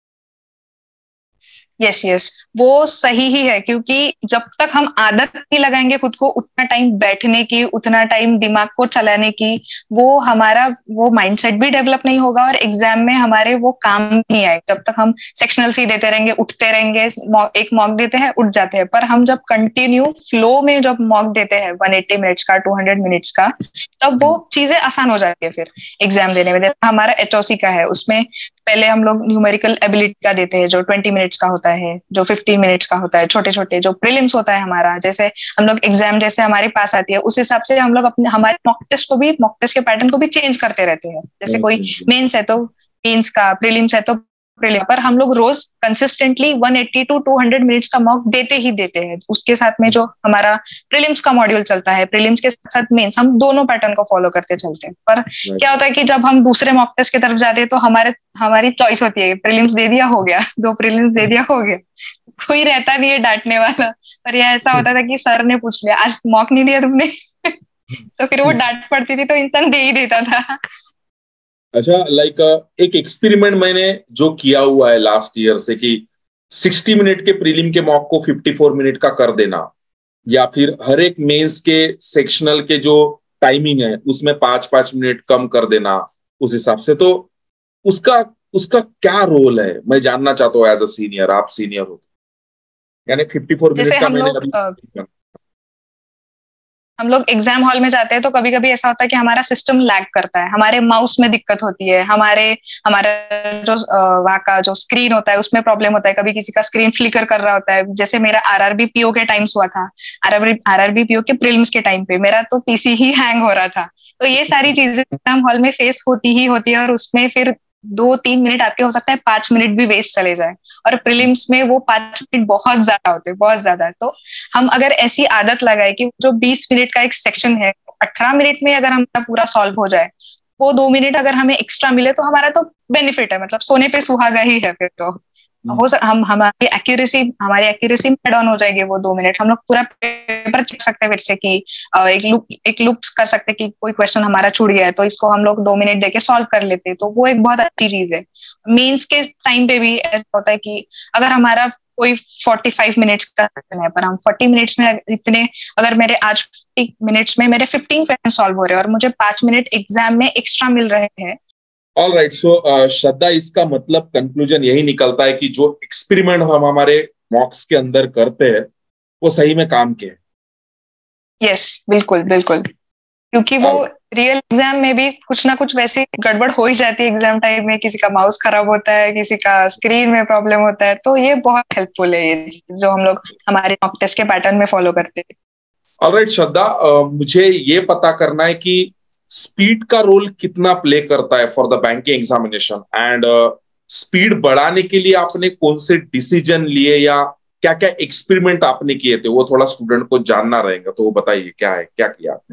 यस यस, वो सही ही है, क्योंकि जब तक हम आदत नहीं लगाएंगे खुद को उतना टाइम बैठने की, उतना टाइम दिमाग को चलाने की, वो हमारा वो माइंडसेट भी डेवलप नहीं होगा और एग्जाम में हमारे वो काम नहीं आएगा। जब तक हम सेक्शनल सी देते रहेंगे, उठते रहेंगे, एक मॉक देते हैं उठ जाते हैं, पर हम जब कंटिन्यू फ्लो में जब मॉक देते हैं वन एट्टी मिनट्स का, टू हंड्रेड मिनट्स का, तब वो चीजें आसान हो जाती है फिर एग्जाम देने में। जैसे हमारा एचओसी का है, उसमें पहले हम लोग न्यूमेरिकल एबिलिटी का देते हैं जो ट्वेंटी मिनट्स का होता है, जो फिफ्टीन मिनट्स का होता है, छोटे छोटे जो प्रीलिम्स होता है हमारा, जैसे हम लोग एग्जाम जैसे हमारे पास आती है उस हिसाब से हम लोग अपने हमारे मॉक टेस्ट को भी, मॉक टेस्ट के पैटर्न को भी चेंज करते रहते हैं। जैसे कोई मेंस है तो मेंस का, प्रीलिम्स है तो प्रीलिम, पर हम लोग रोज consistently one eighty to two hundred minutes का मॉक देते ही देते हैं। उसके साथ में जो हमारा प्रीलिम्स का मॉड्यूल चलता है, प्रीलिम्स के साथ साथ मेंस, हम दोनों पैटर्न को फॉलो करते चलते हैं। पर क्या होता है कि जब हम दूसरे मॉक टेस्ट की तरफ जाते हैं तो हमारे हमारी चॉइस होती है, प्रीलिम्स दे दिया हो गया, दो प्रीलिम्स दे दिया हो गया, कोई रहता नहीं है डांटने वाला। पर यह ऐसा होता था कि सर ने पूछ लिया आज मॉक नहीं दिया तुमने तो फिर वो डांट पड़ती थी तो इंसान दे ही देता था। अच्छा, लाइक like, एक एक्सपेरिमेंट मैंने जो किया हुआ है लास्ट ईयर से कि सिक्सटी मिनट के प्रीलिम के मॉक को फिफ्टी फोर मिनट का कर देना, या फिर हर एक मेंस के सेक्शनल के जो टाइमिंग है उसमें पांच पांच मिनट कम कर देना उस हिसाब से, तो उसका उसका क्या रोल है मैं जानना चाहता हूँ एज अ सीनियर। आप सीनियर हो, यानी फिफ्टी फोर मिनट का मैंने अभी हम लोग एग्जाम हॉल में जाते हैं तो कभी कभी ऐसा होता है कि हमारा सिस्टम लैग करता है, हमारे माउस में दिक्कत होती है, हमारे हमारा जो वहाँ का जो स्क्रीन होता है उसमें प्रॉब्लम होता है, कभी किसी का स्क्रीन फ्लिकर कर रहा होता है। जैसे मेरा आरआरबी पीओ के टाइम्स हुआ था, आरआरबी आरआरबी पीओ के प्रीलिम्स के टाइम पे मेरा तो पीसी ही हैंग हो रहा था। तो ये सारी चीजें एग्जाम हॉल में फेस होती ही होती है और उसमें फिर दो तीन मिनट आपके हो सकता है पांच मिनट भी वेस्ट चले जाए, और प्रीलिम्स में वो पांच मिनट बहुत ज्यादा होते हैं, बहुत ज्यादा। तो हम अगर ऐसी आदत लगाए कि जो बीस मिनट का एक सेक्शन है अठारह मिनट में अगर हमारा पूरा सॉल्व हो जाए, वो दो मिनट अगर हमें एक्स्ट्रा मिले तो हमारा तो बेनिफिट है, मतलब सोने पे सुहागा ही है फिर तो। हो सक, हम हमारी एक्यूरेसी हमारी एक्यूरेसी में डाउन हो जाएगी वो दो मिनट। हम लोग पूरा पेपर चेक सकते हैं फिर से कि एक लुक एक लुक कर सकते हैं कि कोई क्वेश्चन हमारा छूट गया है तो इसको हम लोग दो मिनट देके सॉल्व कर लेते हैं। तो वो एक बहुत अच्छी चीज है। मेंस के टाइम पे भी ऐसा होता है कि अगर हमारा कोई फोर्टी फाइव मिनट्स का सेशन है पर हम फोर्टी मिनट्स में इतने, अगर मेरे आज फिफ्टी मिनट्स में मेरे फिफ्टीन क्वेश्चन सॉल्व हो रहे हैं और मुझे पांच मिनट एग्जाम में एक्स्ट्रा मिल रहे हैं। ऑल राइट, सो श्रद्धा, इसका मतलब कंक्लूजन यही निकलता है कि जो एक्सपेरिमेंट हम हमारे मॉक्स के अंदर करते हैं वो सही में काम के हैं। यस yes, बिल्कुल बिल्कुल, क्योंकि वो रियल एग्जाम में भी कुछ ना कुछ वैसी गड़बड़ हो ही जाती है एग्जाम टाइम में, किसी का माउस खराब होता है, किसी का स्क्रीन में प्रॉब्लम होता है। तो ये बहुत हेल्पफुल है ये चीज जो हम लोग हमारे मॉक टेस्ट के पैटर्न में फॉलो करते हैं। ऑल राइट श्रद्धा, मुझे ये पता करना है कि स्पीड का रोल कितना प्ले करता है for the banking examination, and speed बढ़ाने के लिए आपने कौन से डिसीजन लिए या क्या क्या एक्सपेरिमेंट आपने किए थे, वो थोड़ा स्टूडेंट को जानना रहेगा, तो वो बताइए क्या है, क्या किया आपने।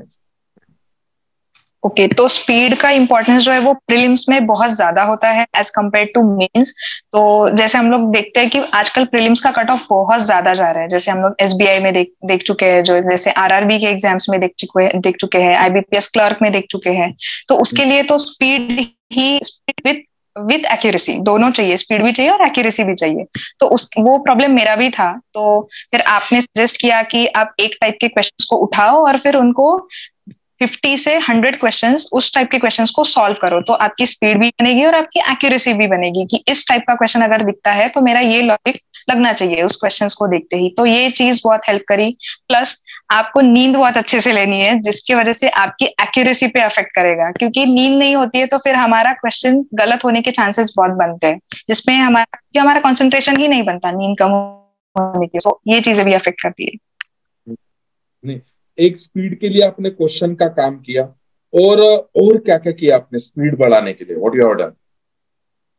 ओके okay, तो स्पीड का इंपॉर्टेंस जो है वो प्रीलिम्स में बहुत ज्यादा होता है एज कम्पेयर टू मेंस। तो जैसे हम लोग देखते हैं कि आजकल प्रीलिम्स का कट ऑफ बहुत ज्यादा जा रहा है। जैसे हम लोग एसबीआई में देख देख चुके हैं, जो जैसे आरआरबी के एग्जाम्स में देख चुके देख चुके हैं, आईबीपीएस क्लर्क में देख चुके हैं। तो उसके लिए तो स्पीड ही स्पीड विथ विथ एक्यूरेसी दोनों चाहिए, स्पीड भी चाहिए और एक्यूरेसी भी चाहिए। तो उस वो प्रॉब्लम मेरा भी था। तो फिर आपने सजेस्ट किया कि आप एक टाइप के क्वेश्चंस को उठाओ और फिर उनको फिफ्टी से हंड्रेड क्वेश्चंस उस टाइप के क्वेश्चंस को सॉल्व करो, तो आपकी स्पीड भी बनेगी और आपकी एक्यूरेसी भी बनेगी कि इस टाइप का क्वेश्चन अगर दिखता है तो मेरा ये लॉजिक लगना चाहिए उस क्वेश्चंस को देखते ही। तो ये चीज बहुत हेल्प करी। प्लस आपको नींद बहुत अच्छे से लेनी है जिसकी वजह से आपकी एक्यूरेसी पे अफेक्ट करेगा, क्योंकि नींद नहीं होती है तो फिर हमारा क्वेश्चन गलत होने के चांसेस बहुत बनते हैं, जिसमें हमारा हमारा कॉन्सेंट्रेशन ही नहीं बनता नींद कम होने की। तो ये चीजें भी अफेक्ट करती है। नहीं, एक स्पीड के लिए आपने क्वेश्चन का काम किया, और और क्या क्या किया आपने स्पीड बढ़ाने के लिए? What you have done?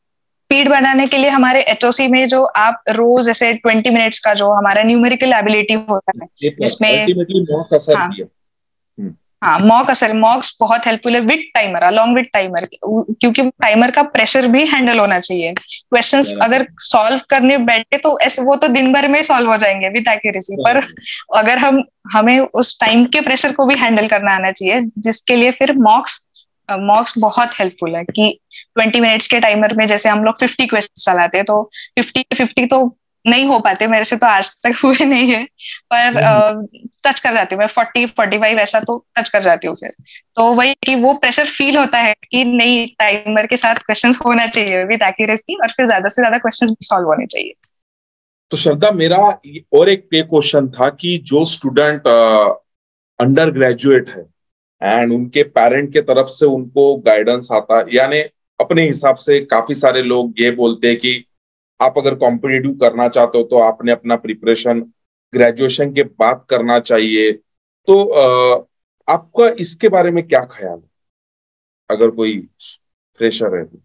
Speed बढ़ाने के लिए हमारे एचओसी में जो आप रोज ऐसे ट्वेंटी मिनट्स का जो हमारा न्यूमेरिकल एबिलिटी होता है जिसमें अल्टीमेटली मॉक असर हाँ किया। हाँ मॉक असल मॉक्स बहुत हेल्पफुल है with timer, along with timer, क्योंकि टाइमर का प्रेशर भी हैंडल होना चाहिए। क्वेश्चंस अगर सॉल्व करने बैठे तो ऐसे वो तो दिन भर में सॉल्व हो जाएंगे विद एक्यूरेसी, पर अगर हम हमें उस टाइम के प्रेशर को भी हैंडल करना आना चाहिए, जिसके लिए फिर मॉक्स मॉक्स बहुत हेल्पफुल है कि ट्वेंटी मिनट्स के टाइमर में जैसे हम लोग फिफ्टी क्वेश्चन चलाते हैं तो फिफ्टी फिफ्टी तो नहीं हो पाते, मेरे से तो आज तक हुए नहीं है, पर टच कर जाती हूँ मैं, फोर्टी फोर्टी फाइव ऐसा तो टच कर जाती हूँ फिर। तो वही कि वो प्रेशर फील होता है कि नहीं, टाइमर के साथ क्वेश्चंस होना चाहिए विद एक्यूरेसी, और फिर ज्यादा से ज्यादा क्वेश्चंस भी सॉल्व होने चाहिए। तो श्रद्धा, मेरा और एक पे क्वेश्चन था कि जो स्टूडेंट अंडर ग्रेजुएट है एंड उनके पेरेंट के तरफ से उनको गाइडेंस आता है, यानी अपने हिसाब से काफी सारे लोग ये बोलते हैं कि आप अगर कॉम्पिटिटिव करना चाहते हो तो आपने अपना प्रिपरेशन ग्रेजुएशन के बाद करना चाहिए, तो आ, आपका इसके बारे में क्या ख्याल है अगर कोई फ्रेशर है तो?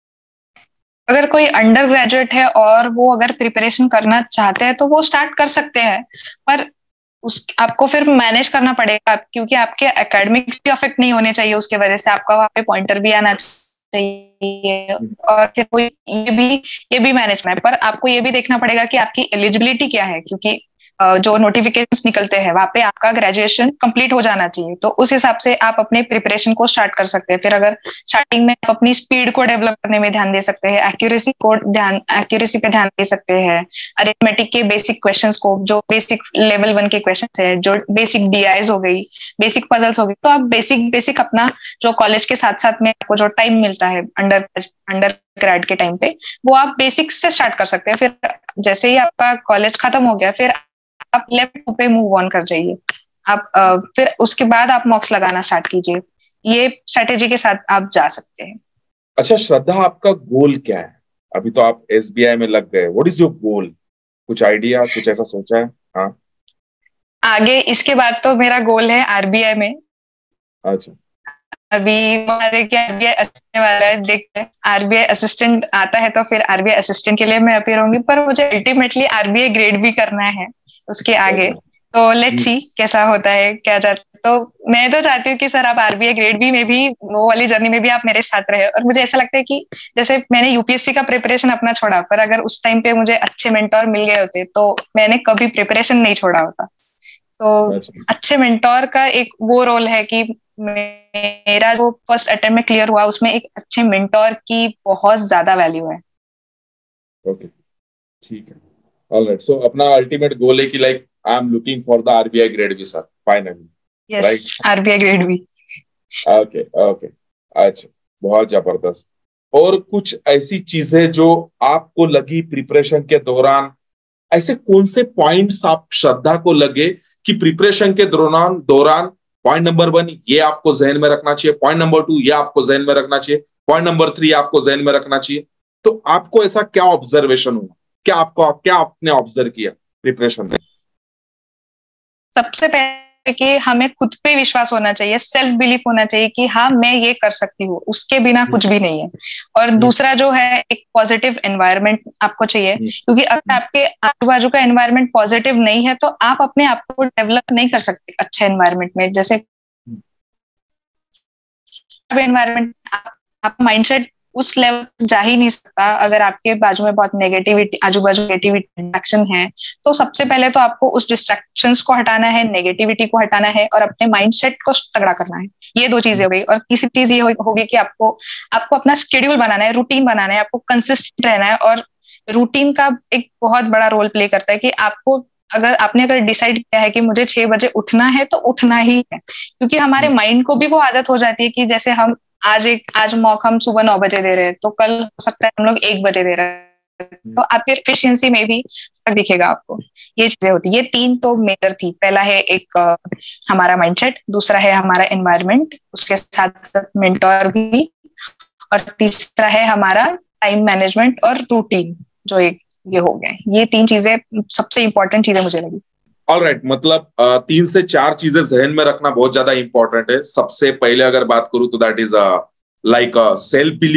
अगर कोई अंडर ग्रेजुएट है और वो अगर प्रिपरेशन करना चाहते हैं तो वो स्टार्ट कर सकते हैं, पर उस आपको फिर मैनेज करना पड़ेगा, क्योंकि आपके एकेडमिक्स भी अफेक्ट नहीं होने चाहिए उसके वजह से, आपका वहाँ पे पॉइंटर भी आना चाहिए, और फिर कोई ये भी ये भी मैनेज करना है। पर आपको ये भी देखना पड़ेगा कि आपकी एलिजिबिलिटी क्या है, क्योंकि जो नोटिफिकेशंस निकलते हैं वहां पे आपका ग्रेजुएशन कंप्लीट हो जाना चाहिए, तो उस हिसाब से आप अपने प्रिपरेशन को स्टार्ट कर सकते हैं। फिर अगर स्टार्टिंग में आप अपनी स्पीड को डेवलप करने में ध्यान दे सकते हैं, एक्यूरेसी को ध्यान एक्यूरेसी पे ध्यान दे सकते हैं, अरिथमेटिक के बेसिक क्वेश्चंस को, जो बेसिक लेवल वन के क्वेश्चन है, जो बेसिक डीआईज हो गई, बेसिक पजल्स हो गई, तो आप बेसिक बेसिक अपना जो कॉलेज के साथ साथ में आपको जो टाइम मिलता है अंडर अंडर ग्रेड के टाइम पे, वो आप बेसिक से स्टार्ट कर सकते हैं। फिर जैसे ही आपका कॉलेज खत्म हो गया, फिर आप लेवल टू पे मूव ऑन कर जाइए, आप आ, फिर उसके बाद आप मॉक्स लगाना स्टार्ट कीजिए। ये स्ट्रेटेजी के साथ आप जा सकते हैं। अच्छा श्रद्धा, आपका गोल क्या है? अभी तो आप एसबीआई में लग गए, व्हाट इज योर गोल? कुछ आइडिया, कुछ ऐसा सोचा है? हाँ, आगे इसके बाद तो मेरा गोल है आरबीआई में। अच्छा, अभी आरबीआई असिस्टेंट वाला है, देखते हैं आरबीआई असिस्टेंट आता है तो फिर आरबीआई असिस्टेंट के लिए मैं अपीयर होंगी, पर मुझे अल्टीमेटली आरबीआई ग्रेड भी करना है उसके आगे, तो लेट्स सी कैसा होता है, क्या जाता है। तो मैं तो चाहती हूँ कि सर आप आरबीआई ग्रेड भी में भी वो वाली जर्नी में भी आप मेरे साथ रहे, और मुझे ऐसा लगता है कि जैसे मैंने यूपीएससी का प्रिपरेशन अपना छोड़ा, पर अगर उस टाइम पे मुझे अच्छे मेंटोर मिल गए होते तो मैंने कभी प्रिपरेशन नहीं छोड़ा होता। तो अच्छे मेंटोर का एक वो रोल है कि मेरा जो फर्स्ट अटेम्प्ट में क्लियर हुआ उसमें एक अच्छे मेंटोर की बहुत ज्यादा वैल्यू है। ओके, ठीक है, ऑलराइट। सो अपना अल्टीमेट गोल है कि like I am looking for the RBI grade भी sir, finally, yes, RBI grade भी। ओके ओके, अच्छा, बहुत जबरदस्त। और कुछ ऐसी चीजें जो आपको लगी प्रिपरेशन के दौरान, ऐसे कौन से पॉइंट्स आप श्रद्धा को लगे कि प्रिपरेशन के दौरान दौरान पॉइंट नंबर वन ये आपको जहन में रखना चाहिए, पॉइंट नंबर टू ये आपको जहन में रखना चाहिए, पॉइंट नंबर थ्री आपको जहन में रखना चाहिए, तो आपको ऐसा क्या ऑब्जर्वेशन हुआ, क्या आपको क्या आपने ऑब्जर्व किया प्रिपरेशन में? सबसे पहले कि हमें खुद पे विश्वास होना चाहिए, सेल्फ बिलीफ होना चाहिए कि हाँ मैं ये कर सकती हूँ, उसके बिना कुछ भी नहीं है। और दूसरा जो है, एक पॉजिटिव एनवायरनमेंट आपको चाहिए, क्योंकि अगर आपके आजू बाजू का एनवायरनमेंट पॉजिटिव नहीं है तो आप अपने आप को डेवलप नहीं कर सकते अच्छे एनवायरनमेंट में। जैसे एनवायरनमेंट आप, आप माइंडसेट उस लेवल जा ही नहीं सकता अगर आपके बाजू में बहुत नेगेटिविटी, आजू बाजू नेगेटिविटी डिस्ट्रैक्शन है। तो सबसे पहले तो आपको उस डिस्ट्रैक्शंस को हटाना है, नेगेटिविटी को हटाना है, और अपने माइंडसेट को तगड़ा करना है। ये दो चीजें हो गई। और तीसरी चीज ये होगी कि आपको आपको अपना शेड्यूल बनाना है, रूटीन बनाना है, आपको कंसिस्टेंट रहना है। और रूटीन का एक बहुत बड़ा रोल प्ले करता है कि आपको अगर आपने अगर डिसाइड किया है कि मुझे छह बजे उठना है तो उठना ही है, क्योंकि हमारे माइंड को भी वो आदत हो जाती है कि जैसे हम आज एक आज मॉक हम सुबह नौ बजे दे रहे हैं तो कल हो सकता है हम लोग एक बजे दे रहे हैं, तो आपकी एफिशिएंसी में भी फर्क दिखेगा आपको। ये चीजें होती है। ये तीन तो मेजर थी। पहला है एक आ, हमारा माइंडसेट, दूसरा है हमारा एनवायरनमेंट, उसके साथ साथ मेंटोर भी, और तीसरा है हमारा टाइम मैनेजमेंट और रूटीन, जो एक ये हो गए। ये तीन चीजें सबसे इंपॉर्टेंट चीजें मुझे लगी। ऑलराइट, मतलब तीन से चार चीजें जहन में रखना बहुत ज्यादा इंपॉर्टेंट है। सबसे पहले अगर बात करूं तो that is like self believe,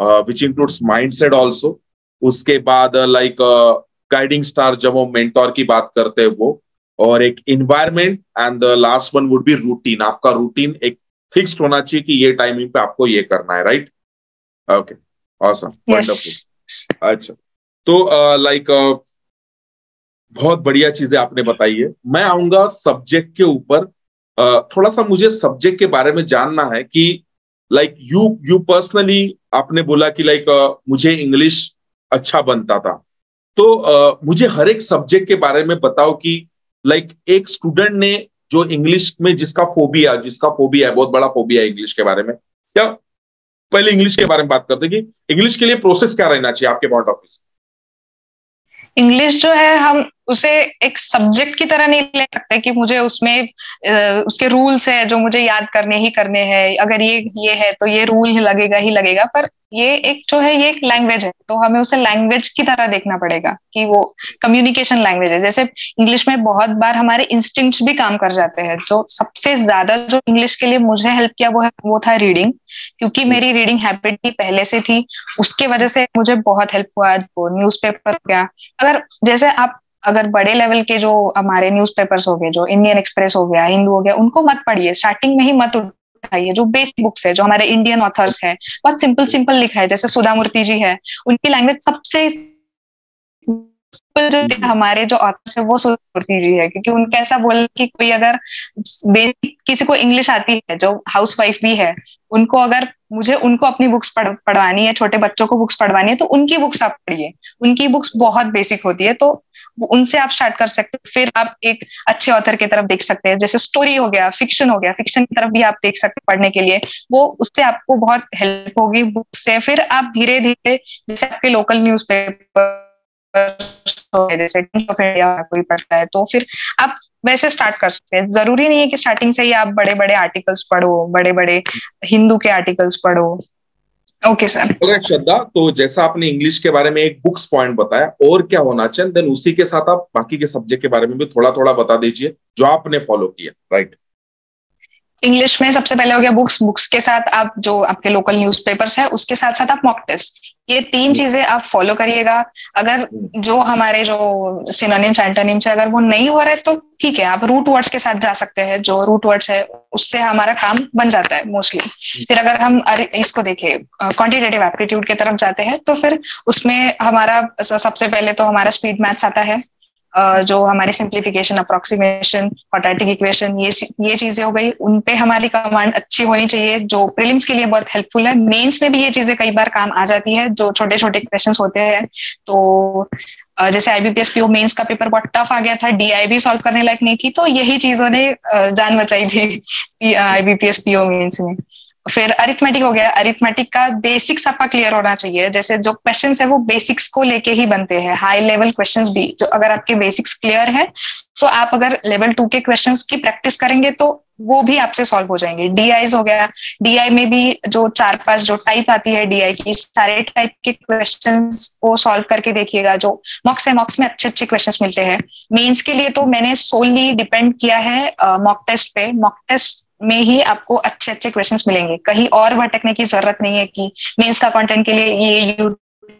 which includes mindset also. उसके बाद लाइक गाइडिंग स्टार, जब वो मेंटोर की बात करते हैं वो, और एक environment, and the last one would be routine. आपका रूटीन एक फिक्स्ड होना चाहिए कि ये टाइमिंग पे आपको ये करना है, राइट? Okay, awesome, wonderful. अच्छा, तो लाइक uh, like, uh, बहुत बढ़िया चीजें आपने बताई है। मैं आऊंगा सब्जेक्ट के ऊपर। uh, थोड़ा सा मुझे सब्जेक्ट के बारे में जानना है कि लाइक यू यू पर्सनली, आपने बोला कि लाइक like, uh, मुझे इंग्लिश अच्छा बनता था, तो uh, मुझे हर एक सब्जेक्ट के बारे में बताओ कि लाइक like, एक स्टूडेंट ने जो इंग्लिश में जिसका फोबिया जिसका फोबिया है, बहुत बड़ा फोबिया है इंग्लिश के बारे में, क्या पहले इंग्लिश के बारे में बात करते हैं कि इंग्लिश के लिए प्रोसेस क्या रहना चाहिए आपके पॉइंट ऑफ व्यू से? इंग्लिश जो है, हम उसे एक सब्जेक्ट की तरह नहीं ले सकते कि मुझे उसमें उसके रूल्स है जो मुझे याद करने ही करने हैं, अगर ये ये है तो ये रूल ही लगेगा ही लगेगा। पर ये एक जो है, ये एक लैंग्वेज है, तो हमें उसे लैंग्वेज की तरह देखना पड़ेगा कि वो कम्युनिकेशन लैंग्वेज है। जैसे इंग्लिश में बहुत बार हमारे इंस्टिंक्ट्स भी काम कर जाते हैं। जो सबसे ज्यादा जो इंग्लिश के लिए मुझे हेल्प किया वो है वो था रीडिंग, क्योंकि मेरी रीडिंग हैबिट भी पहले से थी। उसके वजह से मुझे बहुत हेल्प हुआ। वो न्यूज़पेपर हो गया, अगर जैसे आप अगर बड़े लेवल के जो हमारे न्यूज़पेपर्स हो गए, जो इंडियन एक्सप्रेस हो गया, हिंदू हो गया, उनको मत पढ़िए, स्टार्टिंग में ही मत उठाइए। जो बेसिक बुक्स है, जो हमारे इंडियन ऑथर्स है, बहुत सिंपल सिंपल लिखा है, जैसे सुधा मूर्ति जी है, उनकी लैंग्वेज सबसे जो हमारे जो ऑथर्स है वो सुधा मूर्ति जी है, क्योंकि उनका ऐसा बोल कि कोई अगर बेसिक किसी को इंग्लिश आती है, जो हाउस वाइफ भी है, उनको अगर मुझे उनको अपनी बुक्स पढ़, पढ़वानी है, छोटे बच्चों को बुक्स पढ़वानी है, तो उनकी बुक्स आप पढ़िए। उनकी बुक्स बहुत बेसिक होती है, तो उनसे आप स्टार्ट कर सकते हैं। फिर आप एक अच्छे ऑथर की तरफ देख सकते हैं, जैसे स्टोरी हो गया, फिक्शन हो गया, फिक्शन की तरफ भी आप देख सकते हैं पढ़ने के लिए। वो उससे आपको बहुत हेल्प होगी बुक से। फिर आप धीरे धीरे, जैसे आपके लोकल न्यूज़पेपर जैसे टाइम्स ऑफ इंडिया कोई पढ़ता है, तो फिर आप वैसे स्टार्ट कर सकते हैं। जरूरी नहीं है कि स्टार्टिंग से ही आप बड़े बड़े आर्टिकल्स पढ़ो, बड़े बड़े हिंदू के आर्टिकल्स पढ़ो। Okay sir. श्रद्धा, तो जैसा आपने इंग्लिश के बारे में एक बुक्स पॉइंट बताया, और क्या होना चाहिए, देन उसी के साथ आप बाकी के सब्जेक्ट के बारे में भी थोड़ा थोड़ा बता दीजिए जो आपने फॉलो किया, राइट? इंग्लिश में सबसे पहले हो गया बुक्स। बुक्स के साथ आप जो आपके लोकल न्यूज़पेपर्स है, उसके साथ साथ आप मॉक टेस्ट, ये तीन चीजें आप फॉलो करिएगा। अगर जो हमारे जो सिनोनिम्स एंटोनिम्स है, अगर वो नहीं हो रहे तो ठीक है, आप रूट वर्ड्स के साथ जा सकते हैं। जो रूट वर्ड्स है उससे हमारा काम बन जाता है मोस्टली। फिर अगर हम इसको देखें, क्वांटिटेटिव एप्टीट्यूड की तरफ जाते हैं, तो फिर उसमें हमारा सबसे पहले तो हमारा स्पीड मैथ्स आता है, जो हमारी सिंप्लीफिकेशन, अप्रोक्सीमेशन, क्वाड्रेटिक इक्वेशन, ये ये चीजें हो गई। उन पे हमारी कमांड अच्छी होनी चाहिए, जो प्रीलिम्स के लिए बहुत हेल्पफुल है। मेंस में भी ये चीजें कई बार काम आ जाती है, जो छोटे छोटे क्वेश्चंस होते हैं। तो जैसे आईबीपीएस पीओ मेंस का पेपर बहुत टफ आ गया था, डीआईबी सॉल्व करने लायक नहीं थी, तो यही चीजों ने जान बचाई थी आईबीपीएस पीओ मेंस में। फिर अरिथमेटिक हो गया। अरिथमेटिक का बेसिक्स आपका क्लियर होना चाहिए। जैसे जो क्वेश्चंस है वो बेसिक्स को लेके ही बनते हैं, हाई लेवल क्वेश्चंस भी। जो अगर आपके बेसिक्स क्लियर है, तो आप अगर लेवल टू के क्वेश्चंस की प्रैक्टिस करेंगे तो वो भी आपसे सॉल्व हो जाएंगे। डीआईज हो गया। डीआई में भी जो चार पांच जो टाइप आती है डीआई की, सारे टाइप के क्वेश्चंस को सॉल्व करके देखिएगा। जो मॉक्स है, मॉक्स में अच्छे अच्छे क्वेश्चंस मिलते हैं। मेंस के लिए तो मैंने सोलली डिपेंड किया है मॉक टेस्ट पे। मॉक टेस्ट में ही आपको अच्छे अच्छे क्वेश्चंस मिलेंगे, कहीं और भटकने की जरूरत नहीं है कि मेंस का कंटेंट के लिए ये यूट्यूब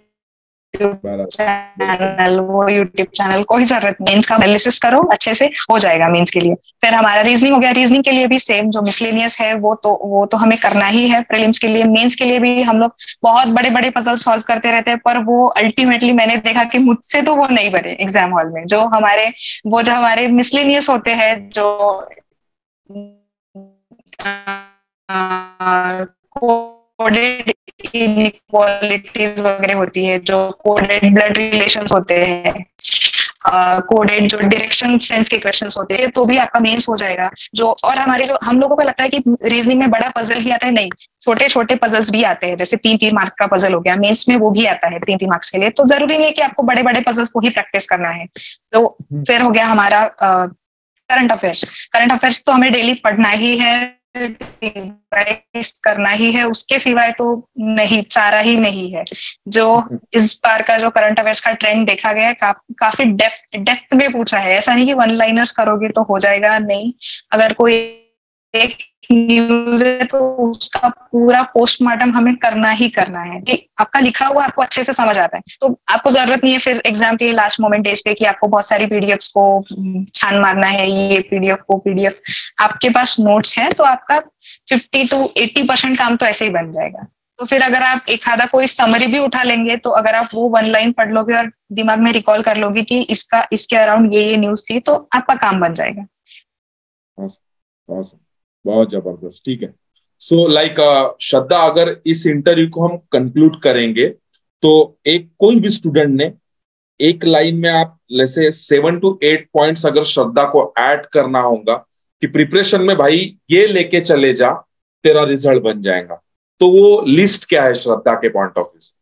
चैनल, वो यूट्यूब चैनल, कोई जरूरत नहीं। मेंस का एनालिसिस करो, अच्छे से हो जाएगा मेंस के लिए। फिर हमारा रीजनिंग हो गया। रीजनिंग के लिए भी सेम, जो मिसलेनियस है वो तो वो तो हमें करना ही है प्रीलिम्स के लिए। मेंस के लिए भी हम लोग बहुत बड़े बड़े पजल सॉल्व करते रहते हैं, पर वो अल्टीमेटली मैंने देखा कि मुझसे तो वो नहीं बने एग्जाम हॉल में। जो हमारे वो जो हमारे मिसलेनियस होते हैं, जो कोडेड इनइक्वालिटीज वगैरह होती है, जो कोडेड ब्लड रिलेशंस होते हैं, कोडेड जो डायरेक्शन सेंस के क्वेश्चंस होते हैं, तो भी आपका मेंस हो जाएगा। जो और हमारे जो हम लोगों को लगता है कि रीजनिंग में बड़ा पजल ही आता है, नहीं, छोटे छोटे पजल्स भी आते हैं। जैसे तीन तीन मार्क का पजल हो गया, मेंस में वो भी आता है तीन तीन मार्क्स के लिए। तो जरूरी नहीं है कि आपको बड़े बड़े पजल्स को ही प्रैक्टिस करना है। तो फिर हो गया हमारा करंट अफेयर्स। करंट अफेयर्स तो हमें डेली पढ़ना ही है, करना ही है, उसके सिवाय तो नहीं, चारा ही नहीं है। जो इस बार का जो करंट अफेयर्स का ट्रेंड देखा गया है, का, काफी डेप्थ डेप्थ में पूछा है। ऐसा नहीं कि वन लाइनर्स करोगे तो हो जाएगा, नहीं। अगर कोई एक न्यूज है तो उसका पूरा पोस्टमार्टम हमें करना ही करना है कि आपका लिखा हुआ आपको अच्छे से समझ आता है, तो आपको जरूरत नहीं है फिर एग्जाम के लास्ट मोमेंट डेज पे कि आपको बहुत सारी पीडीएफ्स को छान मारना है, ये पीडीएफ वो पीडीएफ। आपके पास नोट्स है तो आपका फिफ्टी टू एट्टी परसेंट काम तो ऐसे ही बन जाएगा। तो फिर अगर आप एक आधा कोई समरी भी उठा लेंगे तो अगर आप वो वन लाइन पढ़ लोगे और दिमाग में रिकॉल कर लोगे कि इसका इसके अराउंड ये ये न्यूज थी, तो आपका काम बन जाएगा। awesome, awesome. बहुत जबरदस्त। ठीक है, सो लाइक श्रद्धा, अगर इस इंटरव्यू को हम कंक्लूड करेंगे तो एक कोई भी स्टूडेंट ने एक लाइन में आप जैसे सेवन टू एट पॉइंट्स अगर श्रद्धा को ऐड करना होगा कि प्रिपरेशन में भाई ये लेके चले जा, तेरा रिजल्ट बन जाएगा, तो वो लिस्ट क्या है श्रद्धा के पॉइंट ऑफ व्यू से?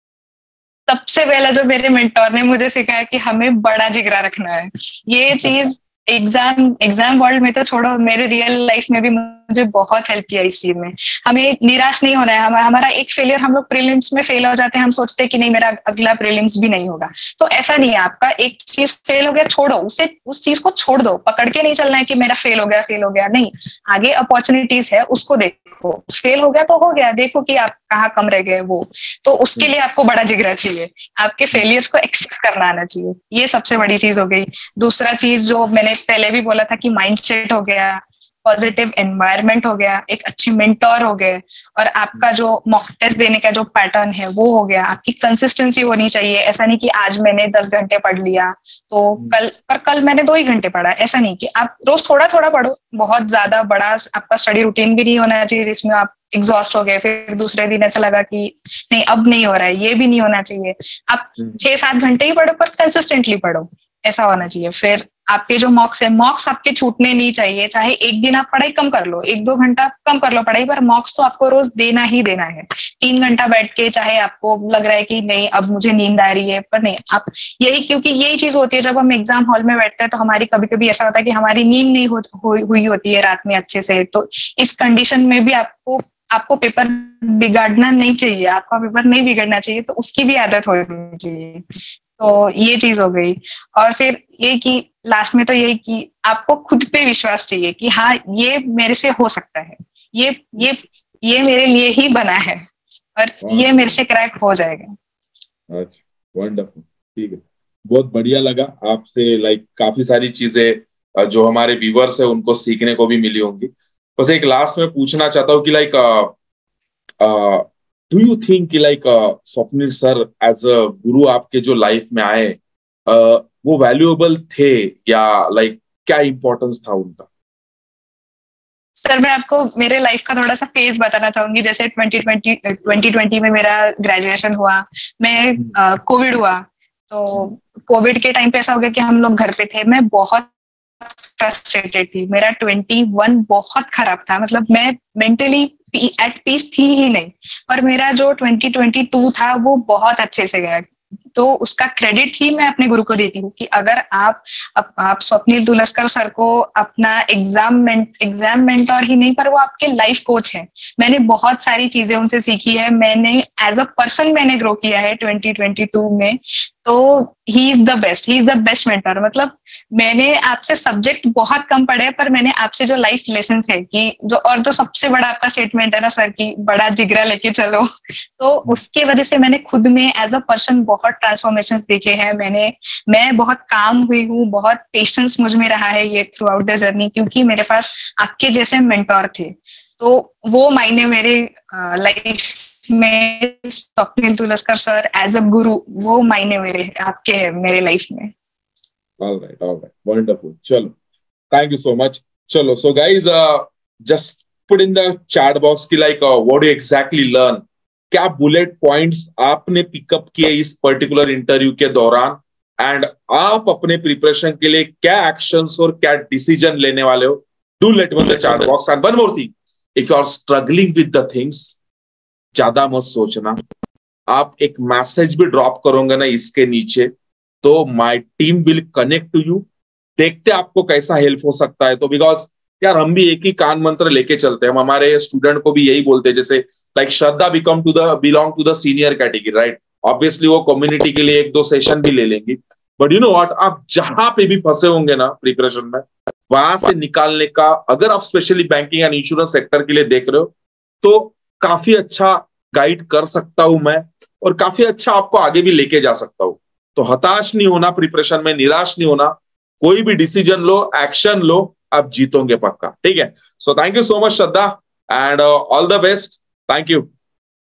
सबसे पहला जो मेरे मेंटोर ने मुझे सिखाया कि हमें बड़ा जिगरा रखना है। ये चीज एग्जाम एग्जाम वर्ल्ड में तो छोड़ो, मेरे रियल लाइफ में भी मुझे बहुत हेल्प किया इस चीज में। हमें निराश नहीं होना है। हम, हमारा एक फेलियर, हम लोग प्रीलिम्स में फेल हो जाते हैं, हम सोचते हैं कि नहीं मेरा अगला प्रीलिम्स भी नहीं होगा, तो ऐसा नहीं है। आपका एक चीज फेल हो गया, छोड़ो उसे, उस चीज को छोड़ दो। पकड़ के नहीं चलना है कि मेरा फेल हो गया फेल हो गया नहीं, आगे अपॉर्चुनिटीज है उसको देखो। फेल हो गया तो हो गया, देखो कि आप कहाँ कम रह गए वो, तो उसके लिए आपको बड़ा जिगरा चाहिए, आपके फेलियर्स को एक्सेप्ट करना आना चाहिए। ये सबसे बड़ी चीज हो गई। दूसरा चीज जो मैंने पहले भी बोला था कि माइंडसेट हो गया, पॉजिटिव एनवायरनमेंट हो गया, एक अच्छी मेंटोर हो गए, और आपका जो मॉक टेस्ट देने का जो पैटर्न है वो हो गया। आपकी कंसिस्टेंसी होनी चाहिए। ऐसा नहीं कि आज मैंने दस घंटे पढ़ लिया तो कल पर कल मैंने दो ही घंटे पढ़ा, ऐसा नहीं कि आप रोज थोड़ा थोड़ा पढ़ो। बहुत ज्यादा बड़ा आपका स्टडी रूटीन भी नहीं होना चाहिए जिसमें आप एग्जॉस्ट हो गए, फिर दूसरे दिन ऐसा लगा कि नहीं अब नहीं हो रहा है, ये भी नहीं होना चाहिए। आप छह सात घंटे ही पढ़ो पर कंसिस्टेंटली पढ़ो, ऐसा होना चाहिए। फिर आपके जो मॉक्स है, मॉक्स आपके छूटने नहीं चाहिए। चाहे एक दिन आप पढ़ाई कम कर लो, एक दो घंटा कम कर लो पढ़ाई, पर मॉक्स तो आपको रोज देना ही देना है। तीन घंटा बैठ के, चाहे आपको लग रहा है कि नहीं अब मुझे नींद आ रही है, पर नहीं आप यही, क्योंकि यही चीज होती है जब हम एग्जाम हॉल में बैठते हैं तो हमारी कभी कभी ऐसा होता है कि हमारी नींद नहीं हो, हो, हुई होती है रात में अच्छे से। तो इस कंडीशन में भी आपको आपको पेपर बिगाड़ना नहीं चाहिए, आपका पेपर नहीं बिगड़ना चाहिए, तो उसकी भी आदत होनी चाहिए। तो ये चीज हो गई। और फिर ये कि लास्ट में तो ये कि आपको खुद पे विश्वास चाहिए कि हाँ ये मेरे से हो सकता है, ये ये ये मेरे लिए ही बना है और ये मेरे से क्रैक हो जाएगा। अच्छा, वंडरफुल। ठीक है, बहुत बढ़िया लगा आपसे। लाइक काफी सारी चीजें जो हमारे व्यूअर्स है उनको सीखने को भी मिली होंगी। बस एक लास्ट में पूछना चाहता हूँ कि लाइक डू यू थिंक कि like Swapnil sir as a guru आपके जो लाइफ में आए uh, वो वैल्यूएबल थे, या लाइक like, क्या इंपॉर्टेंस था उनका? सर मैं आपको मेरे लाइफ का थोड़ा सा फेज बताना चाहूंगी। जैसे ट्वेंटी ट्वेंटी में मेरा ग्रेजुएशन हुआ, मैं कोविड uh, हुआ, तो कोविड के टाइम पे ऐसा हो गया कि हम लोग घर पे थे। मैं बहुत फ्रस्ट्रेटेड थी, मेरा ट्वेंटी वन बहुत खराब था, मतलब मैं मेंटली एट पीस थी ही नहीं। और मेरा जो ट्वेंटी ट्वेंटी टू था वो बहुत अच्छे से गया, तो उसका क्रेडिट ही मैं अपने गुरु को देती हूँ कि अगर आप आप, आप स्वप्निल तुलस्कर सर को अपना एग्जाम एग्जाम मेंटोर ही नहीं पर वो आपके लाइफ कोच है। मैंने बहुत सारी चीजें उनसे सीखी है, मैंने एज अ पर्सन मैंने ग्रो किया है ट्वेंटी ट्वेंटी टू में। तो he is the best, he is the best mentor. मतलब मैंने आपसे सब्जेक्ट बहुत कम पढ़े पर मैंने आपसे जो लाइफ लेसन है कि जो, और जो सबसे बड़ा आपका स्टेटमेंट है ना सर की बड़ा जिगरा लेके चलो, तो उसके वजह से मैंने खुद में एज अ पर्सन बहुत ट्रांसफॉर्मेशन देखे हैं। मैंने मैं बहुत काम हुई हूँ, बहुत पेशेंस मुझ में रहा है ये थ्रू आउट द जर्नी, क्योंकि मेरे पास आपके जैसे मेंटोर थे। तो वो मायने मेरे लाइफ में Swapnil Tulaskar sir as a guru, वो मायने मेरे आपके है मेरे लाइफ में। All right, all right, wonderful. चलो, thank you so much. चलो, so guys, uh, just put in the chat box की like uh, what do you exactly learn? क्या बुलेट पॉइंट्स आपने पिकअप किए इस पर्टिकुलर इंटरव्यू के दौरान, एंड आप अपने प्रिपरेशन के लिए क्या एक्शंस और क्या डिसीजन लेने वाले हो? Do let me in the chat box. And one more thing, if you are struggling with the things, ज्यादा मत सोचना, आप एक मैसेज भी ड्रॉप करोगे ना इसके नीचे, तो my team will connect to you. देखते आपको कैसा हेल्प हो सकता है। तो बिकॉज यार हम भी एक ही कान मंत्र लेके चलते हैं, हम हमारे स्टूडेंट को भी यही बोलते हैं, जैसे like Shraddha become to the belong to the senior category, right? Obviously वो कम्युनिटी के लिए एक दो सेशन भी ले लेंगी, बट यू नो व्हाट, आप जहां पे भी फंसे होंगे ना प्रिपरेशन में, वहां से निकालने का, अगर आप specially banking and insurance sector के लिए देख रहे हो, तो काफी अच्छा गाइड कर सकता हूं मैं, और काफी अच्छा आपको आगे भी लेके जा सकता हूं। तो हताश नहीं होना प्रिपरेशन में, निराश नहीं होना, कोई भी डिसीजन लो, एक्शन लो, आप जीतोगे पक्का। ठीक है, so thank you so much Shraddha, and all the best. Thank you.